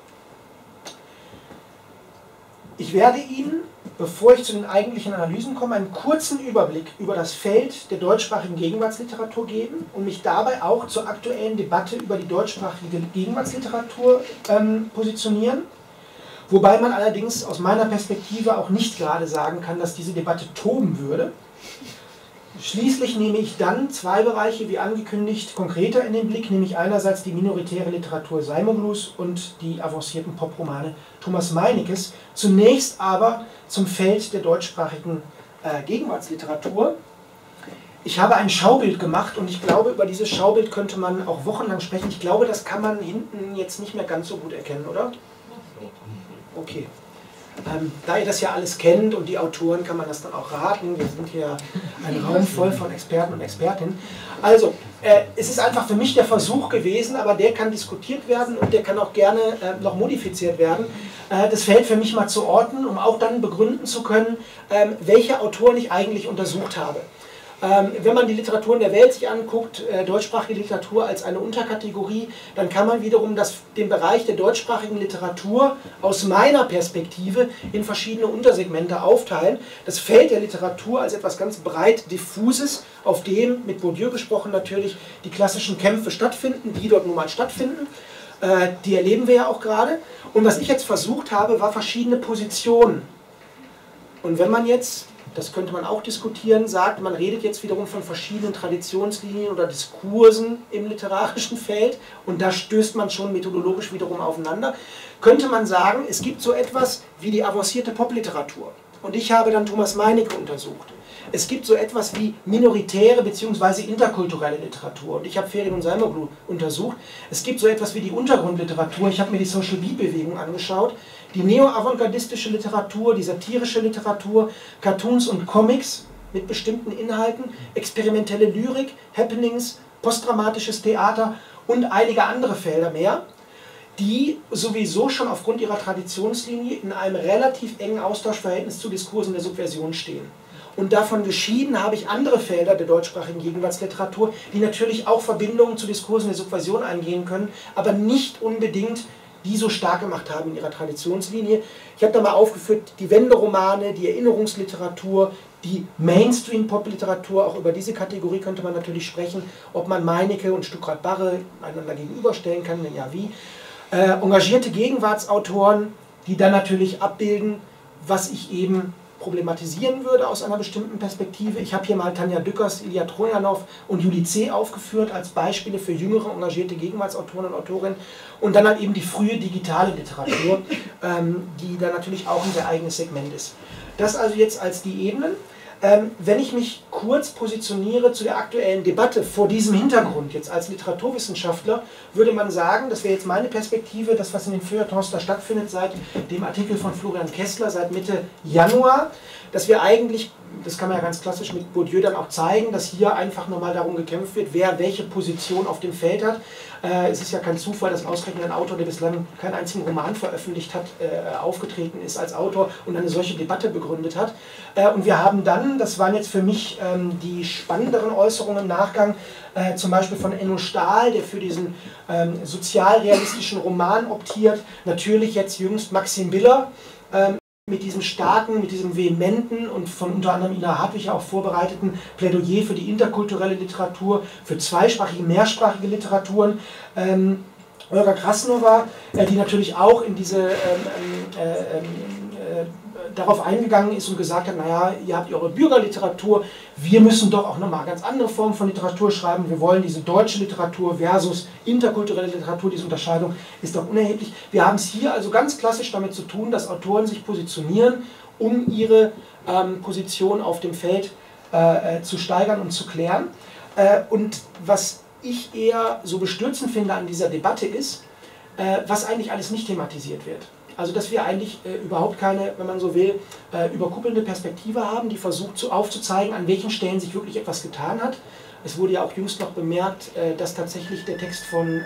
[SPEAKER 2] Ich werde Ihnen, bevor ich zu den eigentlichen Analysen komme, einen kurzen Überblick über das Feld der deutschsprachigen Gegenwartsliteratur geben und mich dabei auch zur aktuellen Debatte über die deutschsprachige Gegenwartsliteratur positionieren, wobei man allerdings aus meiner Perspektive auch nicht gerade sagen kann, dass diese Debatte toben würde. Schließlich nehme ich dann zwei Bereiche, wie angekündigt, konkreter in den Blick, nämlich einerseits die minoritäre Literatur Seimoglus und die avancierten Popromane Thomas Meinekes, zunächst aber zum Feld der deutschsprachigen Gegenwartsliteratur. Ich habe ein Schaubild gemacht und ich glaube, über dieses Schaubild könnte man auch wochenlang sprechen. Ich glaube, das kann man hinten jetzt nicht mehr ganz so gut erkennen, oder? Okay. Da ihr das ja alles kennt und die Autoren, kann man das dann auch raten. Wir sind hier ein Raum voll von Experten und Expertinnen. Also, es ist einfach für mich der Versuch gewesen, aber der kann diskutiert werden und der kann auch gerne noch modifiziert werden. Das Feld für mich mal zu orten, um auch dann begründen zu können, welche Autoren ich eigentlich untersucht habe. Wenn man die Literaturen der Welt sich anguckt, deutschsprachige Literatur als eine Unterkategorie, dann kann man wiederum den Bereich der deutschsprachigen Literatur aus meiner Perspektive in verschiedene Untersegmente aufteilen. Das Feld der Literatur als etwas ganz breit diffuses, auf dem, mit Bourdieu gesprochen natürlich, die klassischen Kämpfe stattfinden, die dort nun mal stattfinden. Die erleben wir ja auch gerade. Und was ich jetzt versucht habe, war verschiedene Positionen. Und wenn man jetzt, das könnte man auch diskutieren, sagt, man redet jetzt wiederum von verschiedenen Traditionslinien oder Diskursen im literarischen Feld und da stößt man schon methodologisch wiederum aufeinander, könnte man sagen, es gibt so etwas wie die avancierte Popliteratur. Und ich habe dann Thomas Meinecke untersucht. Es gibt so etwas wie minoritäre bzw. interkulturelle Literatur. Und ich habe Ferin und Seimoglou untersucht. Es gibt so etwas wie die Untergrundliteratur. Ich habe mir die Social Beat-Bewegung angeschaut. Die neo-avantgardistische Literatur, die satirische Literatur, Cartoons und Comics mit bestimmten Inhalten, experimentelle Lyrik, Happenings, postdramatisches Theater und einige andere Felder mehr, die sowieso schon aufgrund ihrer Traditionslinie in einem relativ engen Austauschverhältnis zu Diskursen der Subversion stehen. Und davon geschieden habe ich andere Felder der deutschsprachigen Gegenwartsliteratur, die natürlich auch Verbindungen zu Diskursen der Subversion eingehen können, aber nicht unbedingt die so stark gemacht haben in ihrer Traditionslinie. Ich habe da mal aufgeführt, die Wenderomane, die Erinnerungsliteratur, die Mainstream-Pop-Literatur, auch über diese Kategorie könnte man natürlich sprechen, ob man Meinecke und Stuckrad Barre einander gegenüberstellen kann, wenn ja wie. Engagierte Gegenwartsautoren, die dann natürlich abbilden, was ich eben problematisieren würde aus einer bestimmten Perspektive. Ich habe hier mal Tanja Dückers, Ilya Trojanow und Juli C. aufgeführt als Beispiele für jüngere engagierte Gegenwartsautoren und Autorinnen und dann halt eben die frühe digitale Literatur, die dann natürlich auch ein sehr eigenes Segment ist. Das also jetzt als die Ebenen. Wenn ich mich kurz positioniere zu der aktuellen Debatte vor diesem Hintergrund, jetzt als Literaturwissenschaftler, würde man sagen, das wäre jetzt meine Perspektive, das was in den Feuilletons da stattfindet seit dem Artikel von Florian Kessler, seit Mitte Januar, dass wir eigentlich, das kann man ja ganz klassisch mit Bourdieu dann auch zeigen, dass hier einfach nochmal darum gekämpft wird, wer welche Position auf dem Feld hat. Es ist ja kein Zufall, dass ausgerechnet ein Autor, der bislang keinen einzigen Roman veröffentlicht hat, aufgetreten ist als Autor und eine solche Debatte begründet hat. Und wir haben dann, das waren jetzt für mich die spannenderen Äußerungen im Nachgang, zum Beispiel von Enno Stahl, der für diesen sozialrealistischen Roman optiert, natürlich jetzt jüngst Maxim Biller, mit diesem starken, mit diesem vehementen und von unter anderem Ina Hartwig auch vorbereiteten Plädoyer für die interkulturelle Literatur, für zweisprachige, mehrsprachige Literaturen. Olga Krasnova, die natürlich auch in diese darauf eingegangen ist und gesagt hat, naja, ihr habt eure Bürgerliteratur, wir müssen doch auch nochmal ganz andere Formen von Literatur schreiben, wir wollen diese deutsche Literatur versus interkulturelle Literatur, diese Unterscheidung ist doch unerheblich. Wir haben es hier also ganz klassisch damit zu tun, dass Autoren sich positionieren, um ihre Position auf dem Feld zu steigern und zu klären. Und was ich eher so bestürzend finde an dieser Debatte ist, was eigentlich alles nicht thematisiert wird. Also dass wir eigentlich überhaupt keine, wenn man so will, überkuppelnde Perspektive haben, die versucht aufzuzeigen, an welchen Stellen sich wirklich etwas getan hat. Es wurde ja auch jüngst noch bemerkt, dass tatsächlich der Text von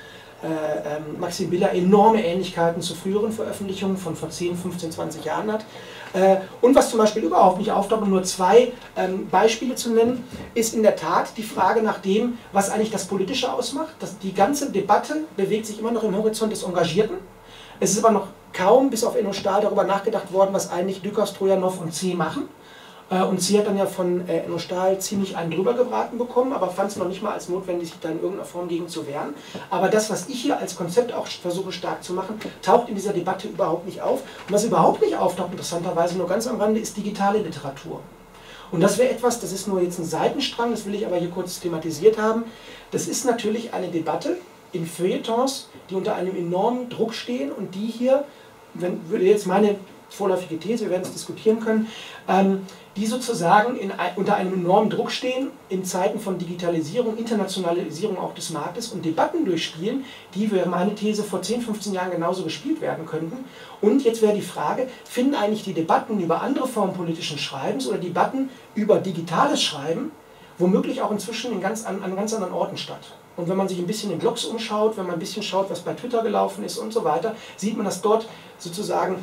[SPEAKER 2] Maxim Biller enorme Ähnlichkeiten zu früheren Veröffentlichungen von vor 10, 15, 20 Jahren hat. Und was zum Beispiel überhaupt nicht auftaucht, um nur zwei Beispiele zu nennen, ist in der Tat die Frage nach dem, was eigentlich das Politische ausmacht. Die ganze Debatte bewegt sich immer noch im Horizont des Engagierten. Es ist aber noch kaum, bis auf Enno Stahl, darüber nachgedacht worden, was eigentlich Dückers, Trojanow und C. machen. Und C. hat dann ja von Enno Stahl ziemlich einen drüber gebraten bekommen, aber fand es noch nicht mal als notwendig, sich da in irgendeiner Form gegen zu wehren. Aber das, was ich hier als Konzept auch versuche stark zu machen, taucht in dieser Debatte überhaupt nicht auf. Und was überhaupt nicht auftaucht, interessanterweise nur ganz am Rande, ist digitale Literatur. Und das wäre etwas, das ist nur jetzt ein Seitenstrang, das will ich aber hier kurz thematisiert haben. Das ist natürlich eine Debatte in Feuilletons, die unter einem enormen Druck stehen und die hier, würde jetzt meine vorläufige These, wir werden es diskutieren können, die sozusagen unter einem enormen Druck stehen in Zeiten von Digitalisierung, Internationalisierung auch des Marktes und Debatten durchspielen, die, wäre meine These, vor 10, 15 Jahren genauso gespielt werden könnten. Und jetzt wäre die Frage, finden eigentlich die Debatten über andere Formen politischen Schreibens oder Debatten über digitales Schreiben womöglich auch inzwischen an ganz anderen Orten statt? Und wenn man sich ein bisschen in Blogs umschaut, wenn man ein bisschen schaut, was bei Twitter gelaufen ist und so weiter, sieht man, dass dort sozusagen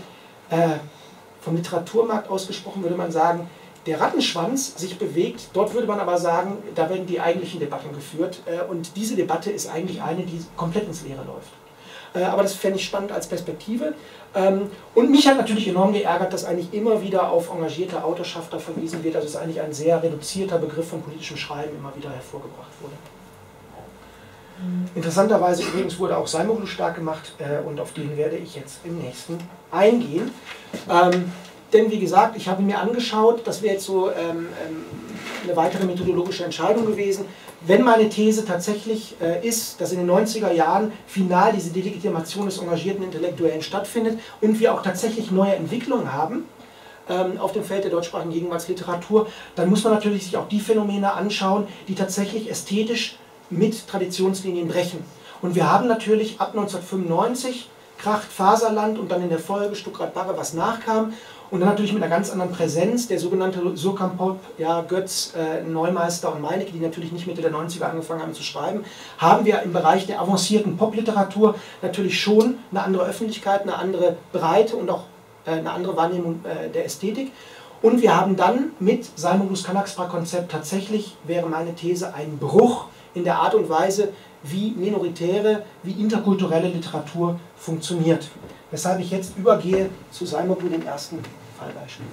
[SPEAKER 2] vom Literaturmarkt ausgesprochen würde man sagen, der Rattenschwanz sich bewegt. Dort würde man aber sagen, da werden die eigentlichen Debatten geführt. Und diese Debatte ist eigentlich eine, die komplett ins Leere läuft. Aber das fände ich spannend als Perspektive. Und mich hat natürlich enorm geärgert, dass eigentlich immer wieder auf engagierte Autorschaft da verwiesen wird. Also es ist eigentlich ein sehr reduzierter Begriff von politischem Schreiben immer wieder hervorgebracht wurde. Interessanterweise übrigens wurde auch Saimoglu stark gemacht und auf den werde ich jetzt im nächsten eingehen. Denn wie gesagt, ich habe mir angeschaut, das wäre jetzt so eine weitere methodologische Entscheidung gewesen, wenn meine These tatsächlich ist, dass in den 90er Jahren final diese Delegitimation des engagierten Intellektuellen stattfindet und wir auch tatsächlich neue Entwicklungen haben auf dem Feld der deutschsprachigen Gegenwartsliteratur, dann muss man natürlich sich auch die Phänomene anschauen, die tatsächlich ästhetisch mit Traditionslinien brechen. Und wir haben natürlich ab 1995 Kracht, Faserland und dann in der Folge Stuckrad-Barre, was nachkam. Und dann natürlich mit einer ganz anderen Präsenz, der sogenannte Surkamp-Pop, ja, Götz, Neumeister und Meinecke, die natürlich nicht Mitte der 90er angefangen haben zu schreiben, haben wir im Bereich der avancierten Popliteratur natürlich schon eine andere Öffentlichkeit, eine andere Breite und auch eine andere Wahrnehmung der Ästhetik. Und wir haben dann mit Saimoglus Kanaxpra-Konzept tatsächlich, wäre meine These, einen Bruch in der Art und Weise, wie minoritäre, wie interkulturelle Literatur funktioniert. Weshalb ich jetzt übergehe zu Saimoglu, dem ersten Fallbeispiel.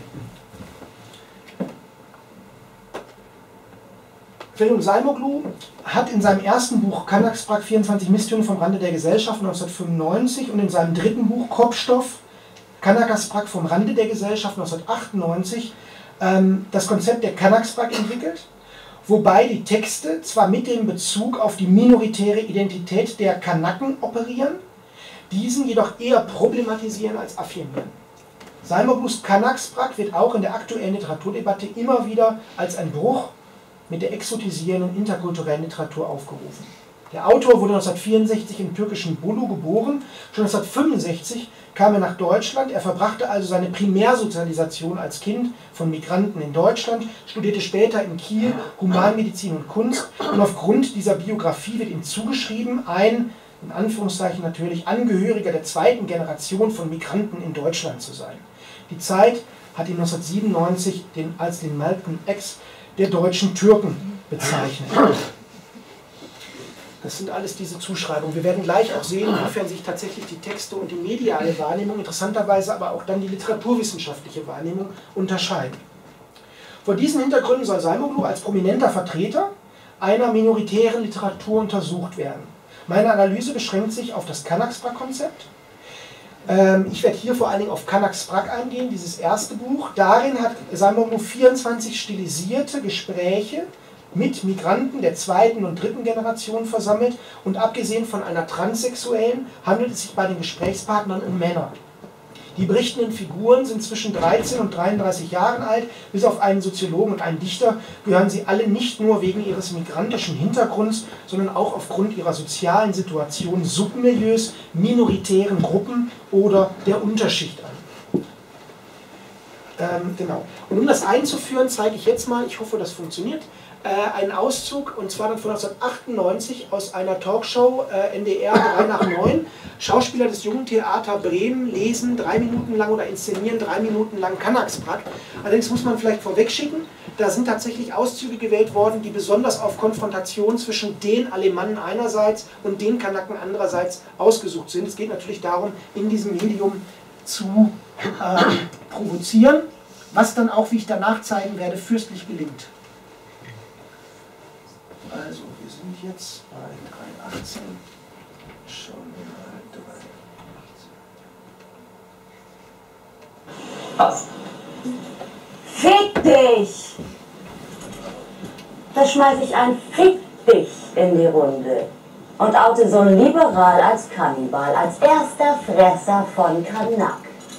[SPEAKER 2] Feridun Saimoglu hat in seinem ersten Buch Kanaxprak 24 Misstöne vom Rande der Gesellschaft 1995 und in seinem dritten Buch Kopfstoff Kanakasprak vom Rande der Gesellschaft 1998 das Konzept der Kanaxprak entwickelt, wobei die Texte zwar mit dem Bezug auf die minoritäre Identität der Kanaken operieren, diesen jedoch eher problematisieren als affirmieren. Saimoglus Kanaxprak wird auch in der aktuellen Literaturdebatte immer wieder als ein Bruch mit der exotisierenden interkulturellen Literatur aufgerufen. Der Autor wurde 1964 im türkischen Bolu geboren, schon 1965 kam er nach Deutschland, er verbrachte also seine Primärsozialisation als Kind von Migranten in Deutschland, studierte später in Kiel Humanmedizin und Kunst und aufgrund dieser Biografie wird ihm zugeschrieben, ein, in Anführungszeichen natürlich, Angehöriger der zweiten Generation von Migranten in Deutschland zu sein. Die Zeit hat ihn 1997 als den Malcolm X der deutschen Türken bezeichnet. Das sind alles diese Zuschreibungen. Wir werden gleich auch sehen, inwiefern sich tatsächlich die Texte und die mediale Wahrnehmung, interessanterweise aber auch dann die literaturwissenschaftliche Wahrnehmung unterscheiden. Vor diesen Hintergründen soll Saimoglu als prominenter Vertreter einer minoritären Literatur untersucht werden. Meine Analyse beschränkt sich auf das Kanak-Sprak-Konzept. Ich werde hier vor allen Dingen auf Kanak-Sprak eingehen, dieses erste Buch. Darin hat Saimoglu 24 stilisierte Gespräche mit Migranten der zweiten und dritten Generation versammelt und abgesehen von einer Transsexuellen handelt es sich bei den Gesprächspartnern um Männer. Die berichtenden Figuren sind zwischen 13 und 33 Jahren alt, bis auf einen Soziologen und einen Dichter gehören sie alle nicht nur wegen ihres migrantischen Hintergrunds, sondern auch aufgrund ihrer sozialen Situation Submilieus, minoritären Gruppen oder der Unterschicht an. Genau. Und um das einzuführen, zeige ich jetzt mal, ich hoffe, das funktioniert, einen Auszug, und zwar dann von 1998 aus einer Talkshow NDR 3 nach 9. Schauspieler des Jungen Theater Bremen lesen 3 Minuten lang oder inszenieren 3 Minuten lang Kanak-Sprak. Allerdings muss man vielleicht vorwegschicken, da sind tatsächlich Auszüge gewählt worden, die besonders auf Konfrontation zwischen den Alemannen einerseits und den Kanaken andererseits ausgesucht sind. Es geht natürlich darum, in diesem Medium zu provozieren, was dann auch, wie ich danach zeigen werde, fürstlich gelingt. Also, wir sind jetzt bei 318. Schauen wir mal, 318.
[SPEAKER 4] Aus. Fick dich! Da schmeiß ich ein Fick dich in die Runde und oute so ein Liberal als Kannibal, als erster Fresser von Kanak.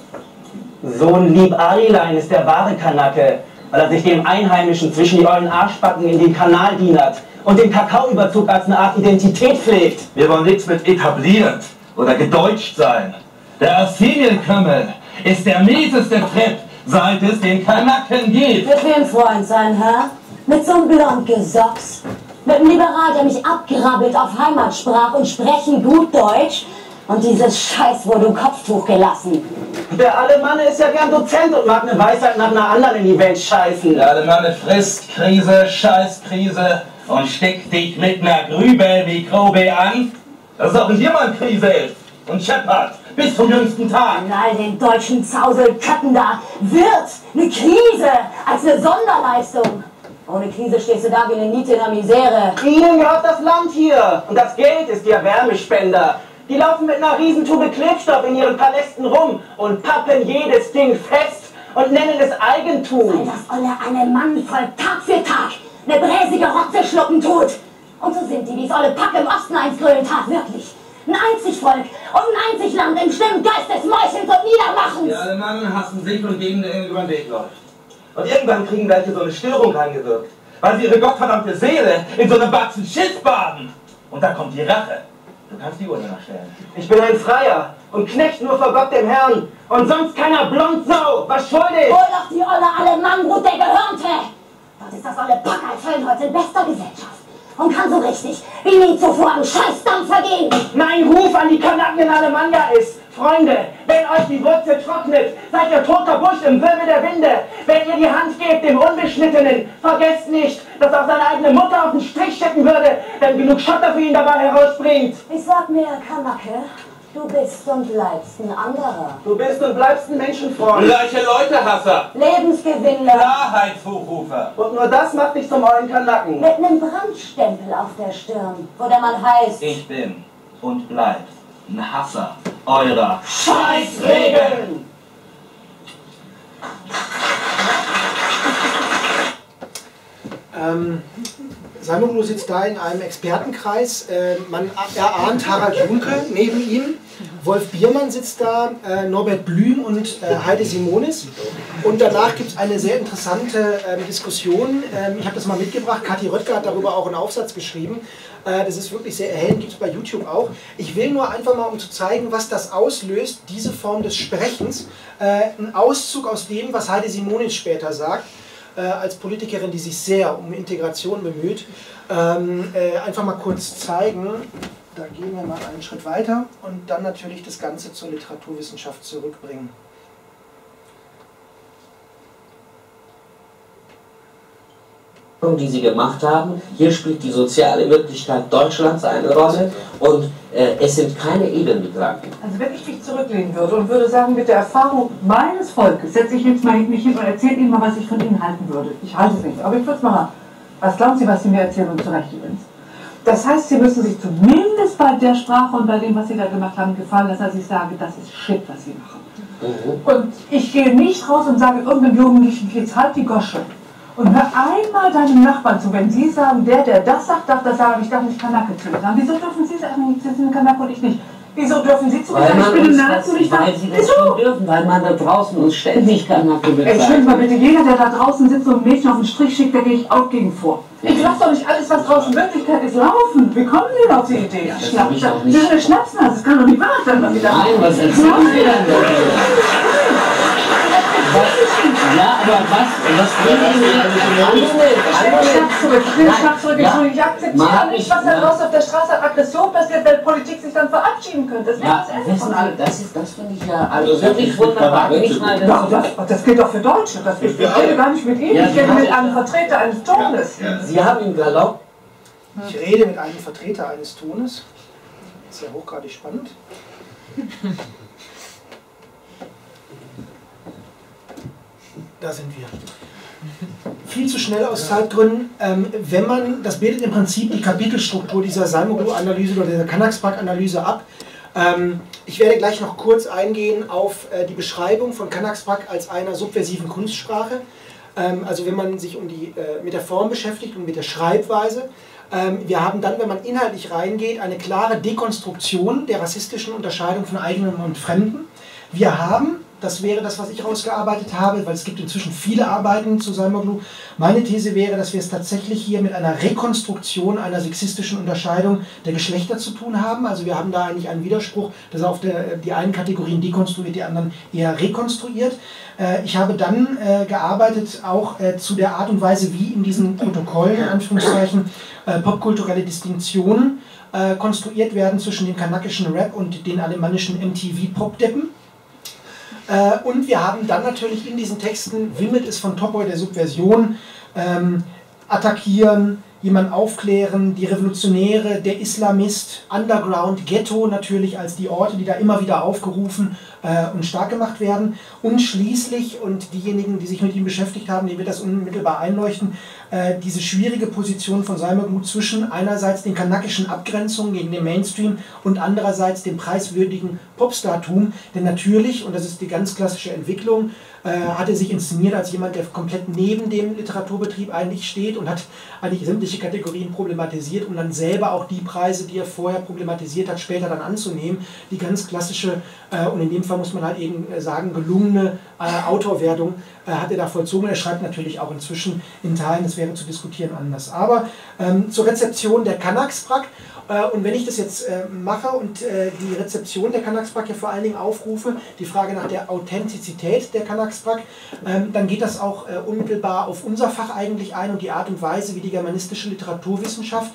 [SPEAKER 5] So ein Lieb-Arilein ist der wahre Kanake, weil er sich dem Einheimischen zwischen die ollen Arschbacken in den Kanal dienert und den Kakaoüberzug als eine Art Identität pflegt.
[SPEAKER 6] Wir wollen nichts mit etabliert oder gedeutscht sein. Der Assyrienkrümmel ist der mieseste Trip, seit es den Kanaken gibt.
[SPEAKER 4] Mit wem Freund sein, hä? Mit so einem Blondgesocks? Mit einem Liberal, der mich abgrabbelt auf Heimatsprach und sprechen gut Deutsch? Und dieses Scheiß wurde im Kopftuch gelassen.
[SPEAKER 5] Der Alemanne ist ja gern Dozent und mag eine Weisheit nach einer anderen in die Welt scheißen.
[SPEAKER 6] Der Alemanne frisst Krise, Scheißkrise und steckt dich mit einer Grübelmikrobe an. Das ist auch in dir mal Krise ist und scheppert bis zum jüngsten Tag.
[SPEAKER 4] In all den deutschen Zauselköppen da wird eine Krise als eine Sonderleistung. Ohne Krise stehst du da wie eine Niete in der Misere.
[SPEAKER 5] Ihnen gehört das Land hier und das Geld ist ihr Wärmespender. Die laufen mit einer Riesentube Klebstoff in ihren Palästen rum und pappen jedes Ding fest und nennen es Eigentum.
[SPEAKER 4] Weil das olle Alemannenvolk Tag für Tag eine bräsige Rotze schlucken tut. Und so sind die, wie es olle Pack im Osten einst grölen tat, wirklich. Ein einzig Volk und ein einzig Land im schlimmen Geist des Meuchelns und Niedermachens.
[SPEAKER 6] Die Alemannen hassen sich und gegen den über den Weg läuft.
[SPEAKER 5] Und irgendwann kriegen welche so eine Störung reingewirkt, weil sie ihre gottverdammte Seele in so einem Batzen Schiss baden. Und da kommt die Rache. Du kannst die Uhr nachstellen. Ich bin ein Freier und Knecht nur vor Gott dem Herrn und sonst keiner Blondsau. Was schuldig?
[SPEAKER 4] Hol doch die olle Alemannenbrut der Gehörnte. Dort ist das olle Pack als Höllenholz in bester Gesellschaft und kann so richtig wie nie zuvor am Scheißdampf vergehen.
[SPEAKER 5] Mein Ruf an die Kanaken in Alemannia ist: Freunde, wenn euch die Wurzel trocknet, seid ihr toter Busch im Wirbel der Winde. Wenn ihr die Hand gebt dem Unbeschnittenen, vergesst nicht, dass auch seine eigene Mutter auf den Strich schicken würde, wenn genug Schotter für ihn dabei herausspringt.
[SPEAKER 4] Ich sag mir, Kanake, du bist und bleibst ein anderer.
[SPEAKER 5] Du bist und bleibst ein Menschenfreund.
[SPEAKER 6] Gleiche Leutehasser.
[SPEAKER 4] Lebensgewinnler.
[SPEAKER 6] Klarheitshochrufer.
[SPEAKER 5] Und nur das macht dich zum ollen Kanaken.
[SPEAKER 4] Mit einem Brandstempel auf der Stirn, wo der Mann heißt:
[SPEAKER 6] Ich bin und bleib ein Hasser eurer
[SPEAKER 5] Scheißregeln!
[SPEAKER 2] Saimoglu sitzt da in einem Expertenkreis. Man erahnt Harald Junke neben ihm. Wolf Biermann sitzt da, Norbert Blüm und Heide Simonis. Und danach gibt es eine sehr interessante Diskussion. Ich habe das mal mitgebracht. Kathi Röttger hat darüber auch einen Aufsatz geschrieben. Das ist wirklich sehr erhellend, gibt es bei YouTube auch. Ich will nur einfach mal, um zu zeigen, was das auslöst, diese Form des Sprechens, ein Auszug aus dem, was Heide Simonis später sagt, als Politikerin, die sich sehr um Integration bemüht. Einfach mal kurz zeigen. Da gehen wir mal einen Schritt weiter und dann natürlich das Ganze zur Literaturwissenschaft zurückbringen.
[SPEAKER 7] Die sie gemacht haben. Hier spielt die soziale Wirklichkeit Deutschlands eine Rolle und es sind keine Edelmigranten.
[SPEAKER 8] Also wenn ich mich zurücklehnen würde und würde sagen, mit der Erfahrung meines Volkes setze ich jetzt mal mich hin und erzähle Ihnen mal, was ich von Ihnen halten würde. Ich halte es nicht, aber ich würde es mal machen. Was glauben Sie, was Sie mir erzählen, und zu Recht übrigens? Das heißt, Sie müssen sich zumindest bei der Sprache und bei dem, was Sie da gemacht haben, gefallen lassen, dass ich sage, das ist Shit, was Sie machen. Und ich gehe nicht raus und sage irgendeinem Jugendlichen, jetzt halt die Gosche. Und hör einmal deinem Nachbarn zu, wenn Sie sagen, der das sagt, darf das sagen, ich darf nicht Kanake zu sagen. Wieso dürfen Sie sagen, Sie sind Kanake und ich nicht? Wieso dürfen Sie zu mir sagen, ich bin im Nahezu nicht da?
[SPEAKER 7] Weil Sie das schon dürfen, weil man da draußen uns ständig Kanake bezeichnet.
[SPEAKER 8] Entschuldigen mal bitte, jeder, der da draußen sitzt und ein Mädchen auf den Strich schickt, da gehe ich auch gegen vor. Ich lasse doch nicht alles, was draußen Wirklichkeit ist, laufen. Wie kommen Sie denn auf die Idee?
[SPEAKER 7] Ja,
[SPEAKER 8] Sie sind eine Schnapsnase, das kann doch nicht wahr sein, was Sie da machen.
[SPEAKER 7] Nein, was erzählen Sie denn? Ja, aber was bringen
[SPEAKER 8] wir? Ich akzeptiere nicht, was da draußen auf der Straße an Aggression passiert, weil Politik sich dann verabschieden könnte. Das wäre das Ende von allem.
[SPEAKER 7] Das finde ich ja also wirklich wunderbar. Nicht mal
[SPEAKER 8] das geht doch für Deutsche. Ich rede gar nicht mit Ihnen, ich rede mit einem Vertreter eines Tones.
[SPEAKER 7] Sie haben im Galopp.
[SPEAKER 2] Ich rede mit einem Vertreter eines Tones. Das ist ja hochgradig spannend. Da sind wir. Viel zu schnell aus Zeitgründen. Wenn man, das bildet im Prinzip die Kapitelstruktur dieser Salmoglu-Analyse oder dieser Kanaksbrak-Analyse ab. Ich werde gleich noch kurz eingehen auf die Beschreibung von Kanaksbrak als einer subversiven Kunstsprache. Also wenn man sich mit der Form beschäftigt und mit der Schreibweise. Wir haben dann, wenn man inhaltlich reingeht, eine klare Dekonstruktion der rassistischen Unterscheidung von Eigenen und Fremden. Wir haben, das wäre das, was ich rausgearbeitet habe, weil es gibt inzwischen viele Arbeiten zu Salmoglu. Meine These wäre, dass wir es tatsächlich hier mit einer Rekonstruktion einer sexistischen Unterscheidung der Geschlechter zu tun haben. Also wir haben da eigentlich einen Widerspruch, dass er auf die einen Kategorien dekonstruiert, die anderen eher rekonstruiert. Ich habe dann gearbeitet auch zu der Art und Weise, wie in diesen Protokollen, in Anführungszeichen, popkulturelle Distinktionen konstruiert werden zwischen dem kanakischen Rap und den alemannischen MTV-Popdeppen. Und wir haben dann natürlich in diesen Texten, wimmelt es von Topoi der Subversion, attackieren, jemanden aufklären, die Revolutionäre, der Islamist, Underground, Ghetto natürlich als die Orte, die da immer wieder aufgerufen und stark gemacht werden. Und schließlich, und diejenigen, die sich mit ihm beschäftigt haben, die wird das unmittelbar einleuchten, diese schwierige Position von Salmoglu zwischen einerseits den kanakischen Abgrenzungen gegen den Mainstream und andererseits dem preiswürdigen Popstartum. Denn natürlich, und das ist die ganz klassische Entwicklung, hat er sich inszeniert als jemand, der komplett neben dem Literaturbetrieb eigentlich steht und hat eigentlich sämtliche Kategorien problematisiert, um dann selber auch die Preise, die er vorher problematisiert hat, später dann anzunehmen. Die ganz klassische, und in dem Fall muss man halt eben sagen, gelungene Autorwertung hat er da vollzogen. Er schreibt natürlich auch inzwischen in Teilen, das wäre zu diskutieren, anders. Aber zur Rezeption der Kanaksbrak. Und wenn ich das jetzt mache und die Rezeption der Kanaksbrak ja vor allen Dingen aufrufe, die Frage nach der Authentizität der Kanaksbrak, dann geht das auch unmittelbar auf unser Fach eigentlich ein und die Art und Weise, wie die germanistische Literaturwissenschaft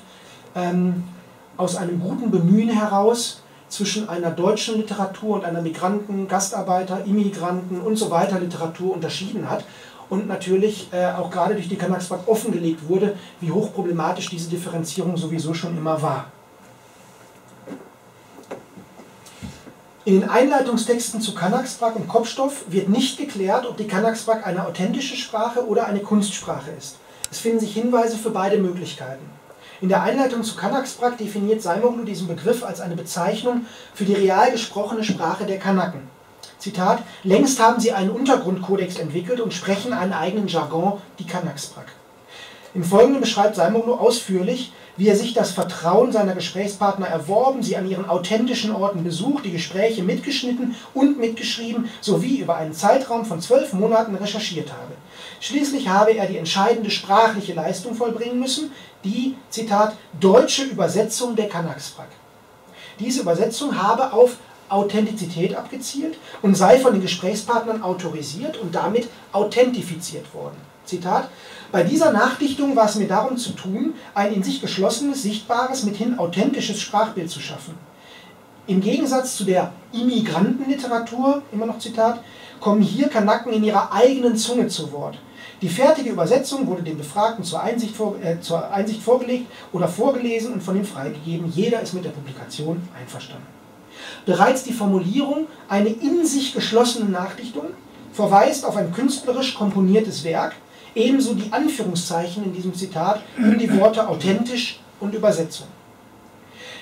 [SPEAKER 2] aus einem guten Bemühen heraus zwischen einer deutschen Literatur und einer Migranten-, Gastarbeiter-, Immigranten und so weiter Literatur unterschieden hat. Und natürlich auch gerade durch die Kanaksbrak offengelegt wurde, wie hochproblematisch diese Differenzierung sowieso schon immer war. In den Einleitungstexten zu Kanaksbrak und Kopfstoff wird nicht geklärt, ob die Kanaksbrak eine authentische Sprache oder eine Kunstsprache ist. Es finden sich Hinweise für beide Möglichkeiten. In der Einleitung zu Kanaksbrak definiert Salmoglu diesen Begriff als eine Bezeichnung für die real gesprochene Sprache der Kanaken. Zitat: Längst haben sie einen Untergrundkodex entwickelt und sprechen einen eigenen Jargon, die Kanaksbrak. Im Folgenden beschreibt Salmoglu ausführlich, wie er sich das Vertrauen seiner Gesprächspartner erworben, sie an ihren authentischen Orten besucht, die Gespräche mitgeschnitten und mitgeschrieben sowie über einen Zeitraum von 12 Monaten recherchiert habe. Schließlich habe er die entscheidende sprachliche Leistung vollbringen müssen, die, Zitat, deutsche Übersetzung der Kanaksbrak. Diese Übersetzung habe auf Authentizität abgezielt und sei von den Gesprächspartnern autorisiert und damit authentifiziert worden. Zitat: Bei dieser Nachdichtung war es mir darum zu tun, ein in sich geschlossenes, sichtbares, mithin authentisches Sprachbild zu schaffen. Im Gegensatz zu der Immigrantenliteratur, immer noch Zitat, kommen hier Kanaken in ihrer eigenen Zunge zu Wort. Die fertige Übersetzung wurde dem Befragten zur Einsicht vorgelegt oder vorgelesen und von ihm freigegeben. Jeder ist mit der Publikation einverstanden. Bereits die Formulierung eine in sich geschlossene Nachdichtung verweist auf ein künstlerisch komponiertes Werk, ebenso die Anführungszeichen in diesem Zitat und die Worte authentisch und Übersetzung.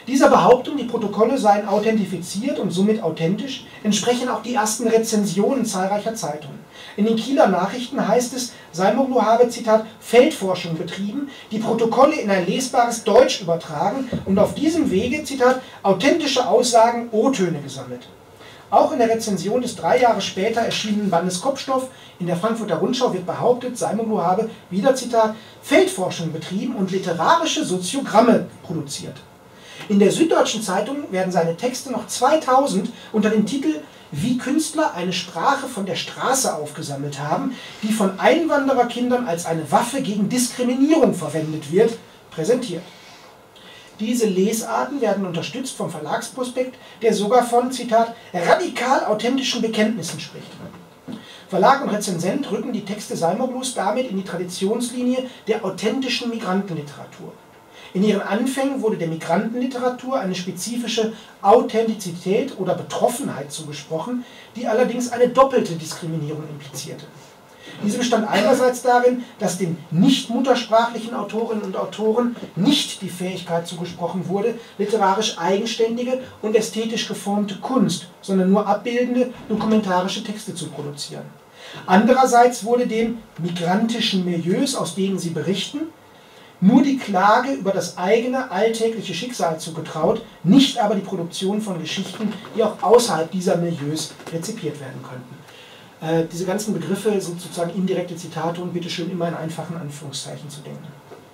[SPEAKER 2] Dieser Behauptung, die Protokolle seien authentifiziert und somit authentisch, entsprechen auch die ersten Rezensionen zahlreicher Zeitungen. In den Kieler Nachrichten heißt es, Saimoglu habe, Zitat, Feldforschung betrieben, die Protokolle in ein lesbares Deutsch übertragen und auf diesem Wege, Zitat, authentische Aussagen, O-Töne gesammelt. Auch in der Rezension des 3 Jahre später erschienenen Bandes Kopfstoff in der Frankfurter Rundschau wird behauptet, Saimoglu habe, wieder Zitat, Feldforschung betrieben und literarische Soziogramme produziert. In der Süddeutschen Zeitung werden seine Texte noch 2000 unter dem Titel Wie Künstler eine Sprache von der Straße aufgesammelt haben, die von Einwandererkindern als eine Waffe gegen Diskriminierung verwendet wird, präsentiert. Diese Lesarten werden unterstützt vom Verlagsprospekt, der sogar von, Zitat, radikal authentischen Bekenntnissen spricht. Verlag und Rezensent rücken die Texte Saimoglus damit in die Traditionslinie der authentischen Migrantenliteratur. In ihren Anfängen wurde der Migrantenliteratur eine spezifische Authentizität oder Betroffenheit zugesprochen, die allerdings eine doppelte Diskriminierung implizierte. Diese bestand einerseits darin, dass den nicht muttersprachlichen Autorinnen und Autoren nicht die Fähigkeit zugesprochen wurde, literarisch eigenständige und ästhetisch geformte Kunst, sondern nur abbildende, dokumentarische Texte zu produzieren. Andererseits wurde den migrantischen Milieus, aus denen sie berichten, nur die Klage über das eigene alltägliche Schicksal zugetraut, nicht aber die Produktion von Geschichten, die auch außerhalb dieser Milieus rezipiert werden könnten. Diese ganzen Begriffe sind sozusagen indirekte Zitate und bitte schön immer in einfachen Anführungszeichen zu denken.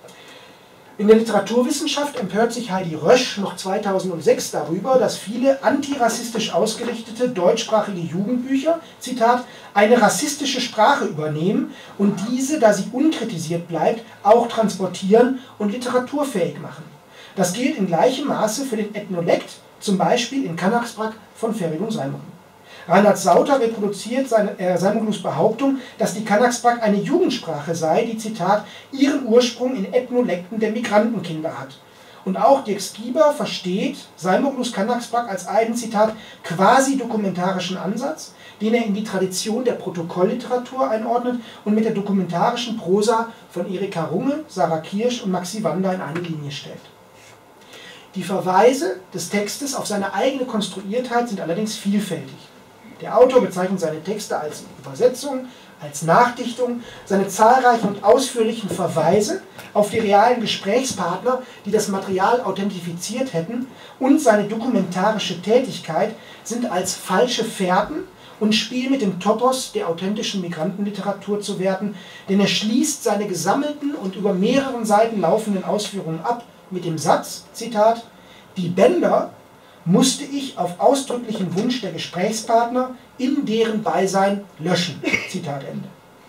[SPEAKER 2] In der Literaturwissenschaft empört sich Heidi Rösch noch 2006 darüber, dass viele antirassistisch ausgerichtete deutschsprachige Jugendbücher, Zitat, eine rassistische Sprache übernehmen und diese, da sie unkritisiert bleibt, auch transportieren und literaturfähig machen. Das gilt in gleichem Maße für den Ethnolekt, zum Beispiel in Kanaksbrak von Feridun Saimoglu. Reinhard Sauter reproduziert Saimoglus Behauptung, dass die Kanaksbrak eine Jugendsprache sei, die, Zitat, ihren Ursprung in Ethnolekten der Migrantenkinder hat. Und auch Dirk Skieber versteht Saimoglus Kanaksbrak als einen, Zitat, quasi dokumentarischen Ansatz, den er in die Tradition der Protokollliteratur einordnet und mit der dokumentarischen Prosa von Erika Runge, Sarah Kirsch und Maxi Wander in eine Linie stellt. Die Verweise des Textes auf seine eigene Konstruiertheit sind allerdings vielfältig. Der Autor bezeichnet seine Texte als Übersetzung, als Nachdichtung, seine zahlreichen und ausführlichen Verweise auf die realen Gesprächspartner, die das Material authentifiziert hätten, und seine dokumentarische Tätigkeit sind als falsche Fährten und Spiel mit dem Topos der authentischen Migrantenliteratur zu werten, denn er schließt seine gesammelten und über mehreren Seiten laufenden Ausführungen ab mit dem Satz, Zitat, die Bänder musste ich auf ausdrücklichen Wunsch der Gesprächspartner in deren Beisein löschen. Zitat Ende.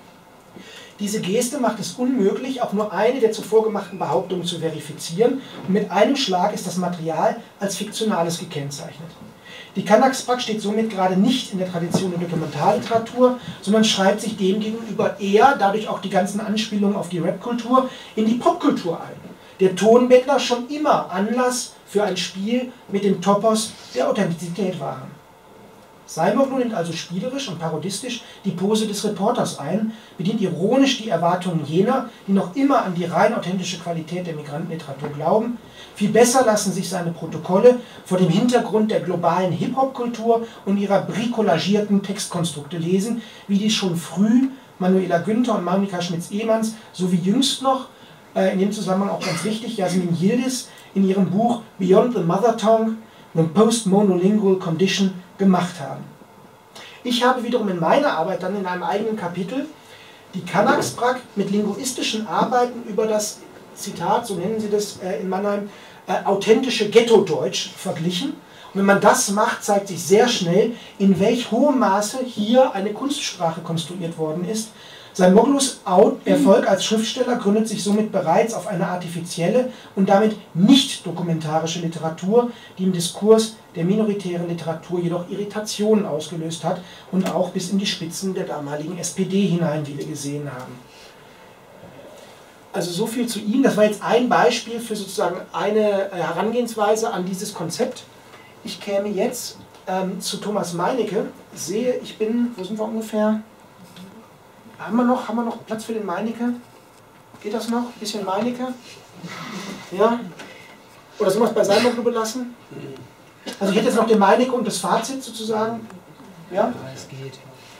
[SPEAKER 2] Diese Geste macht es unmöglich, auch nur eine der zuvor gemachten Behauptungen zu verifizieren, und mit einem Schlag ist das Material als Fiktionales gekennzeichnet. Die Kanaksbrak steht somit gerade nicht in der Tradition der Dokumentarliteratur, sondern schreibt sich demgegenüber eher, dadurch auch die ganzen Anspielungen auf die Rapkultur, in die Popkultur ein. Der Tonbettler schon immer Anlass für ein Spiel mit dem Topos der Authentizität waren. Saimoglu nimmt also spielerisch und parodistisch die Pose des Reporters ein, bedient ironisch die Erwartungen jener, die noch immer an die rein authentische Qualität der Migrantenliteratur glauben. Viel besser lassen sich seine Protokolle vor dem Hintergrund der globalen Hip-Hop-Kultur und ihrer bricolagierten Textkonstrukte lesen, wie dies schon früh Manuela Günther und Monika Schmitz-Ehmanns sowie jüngst noch, in dem Zusammenhang auch ganz wichtig, Jasmin Yildiz in ihrem Buch Beyond the Mother Tongue, The Post-Monolingual Condition gemacht haben. Ich habe wiederum in meiner Arbeit dann in einem eigenen Kapitel die Kanaksbrak mit linguistischen Arbeiten über das, Zitat, so nennen sie das in Mannheim, authentische Ghetto-Deutsch verglichen. Und wenn man das macht, zeigt sich sehr schnell, in welch hohem Maße hier eine Kunstsprache konstruiert worden ist. Saimoglus Erfolg als Schriftsteller gründet sich somit bereits auf eine artifizielle und damit nicht dokumentarische Literatur, die im Diskurs der minoritären Literatur jedoch Irritationen ausgelöst hat und auch bis in die Spitzen der damaligen SPD hinein, wie wir gesehen haben. Also so viel zu ihm. Das war jetzt ein Beispiel für sozusagen eine Herangehensweise an dieses Konzept. Ich käme jetzt zu Thomas Meinecke. Sehe, ich bin, wo sind wir ungefähr? Haben wir noch Platz für den Meinecke? Geht das noch? Ein bisschen Meinecke? Ja? Oder sollen wir es bei Salmon belassen? Also ich hätte jetzt noch den Meinecke und das Fazit sozusagen. Ja?
[SPEAKER 3] Es geht.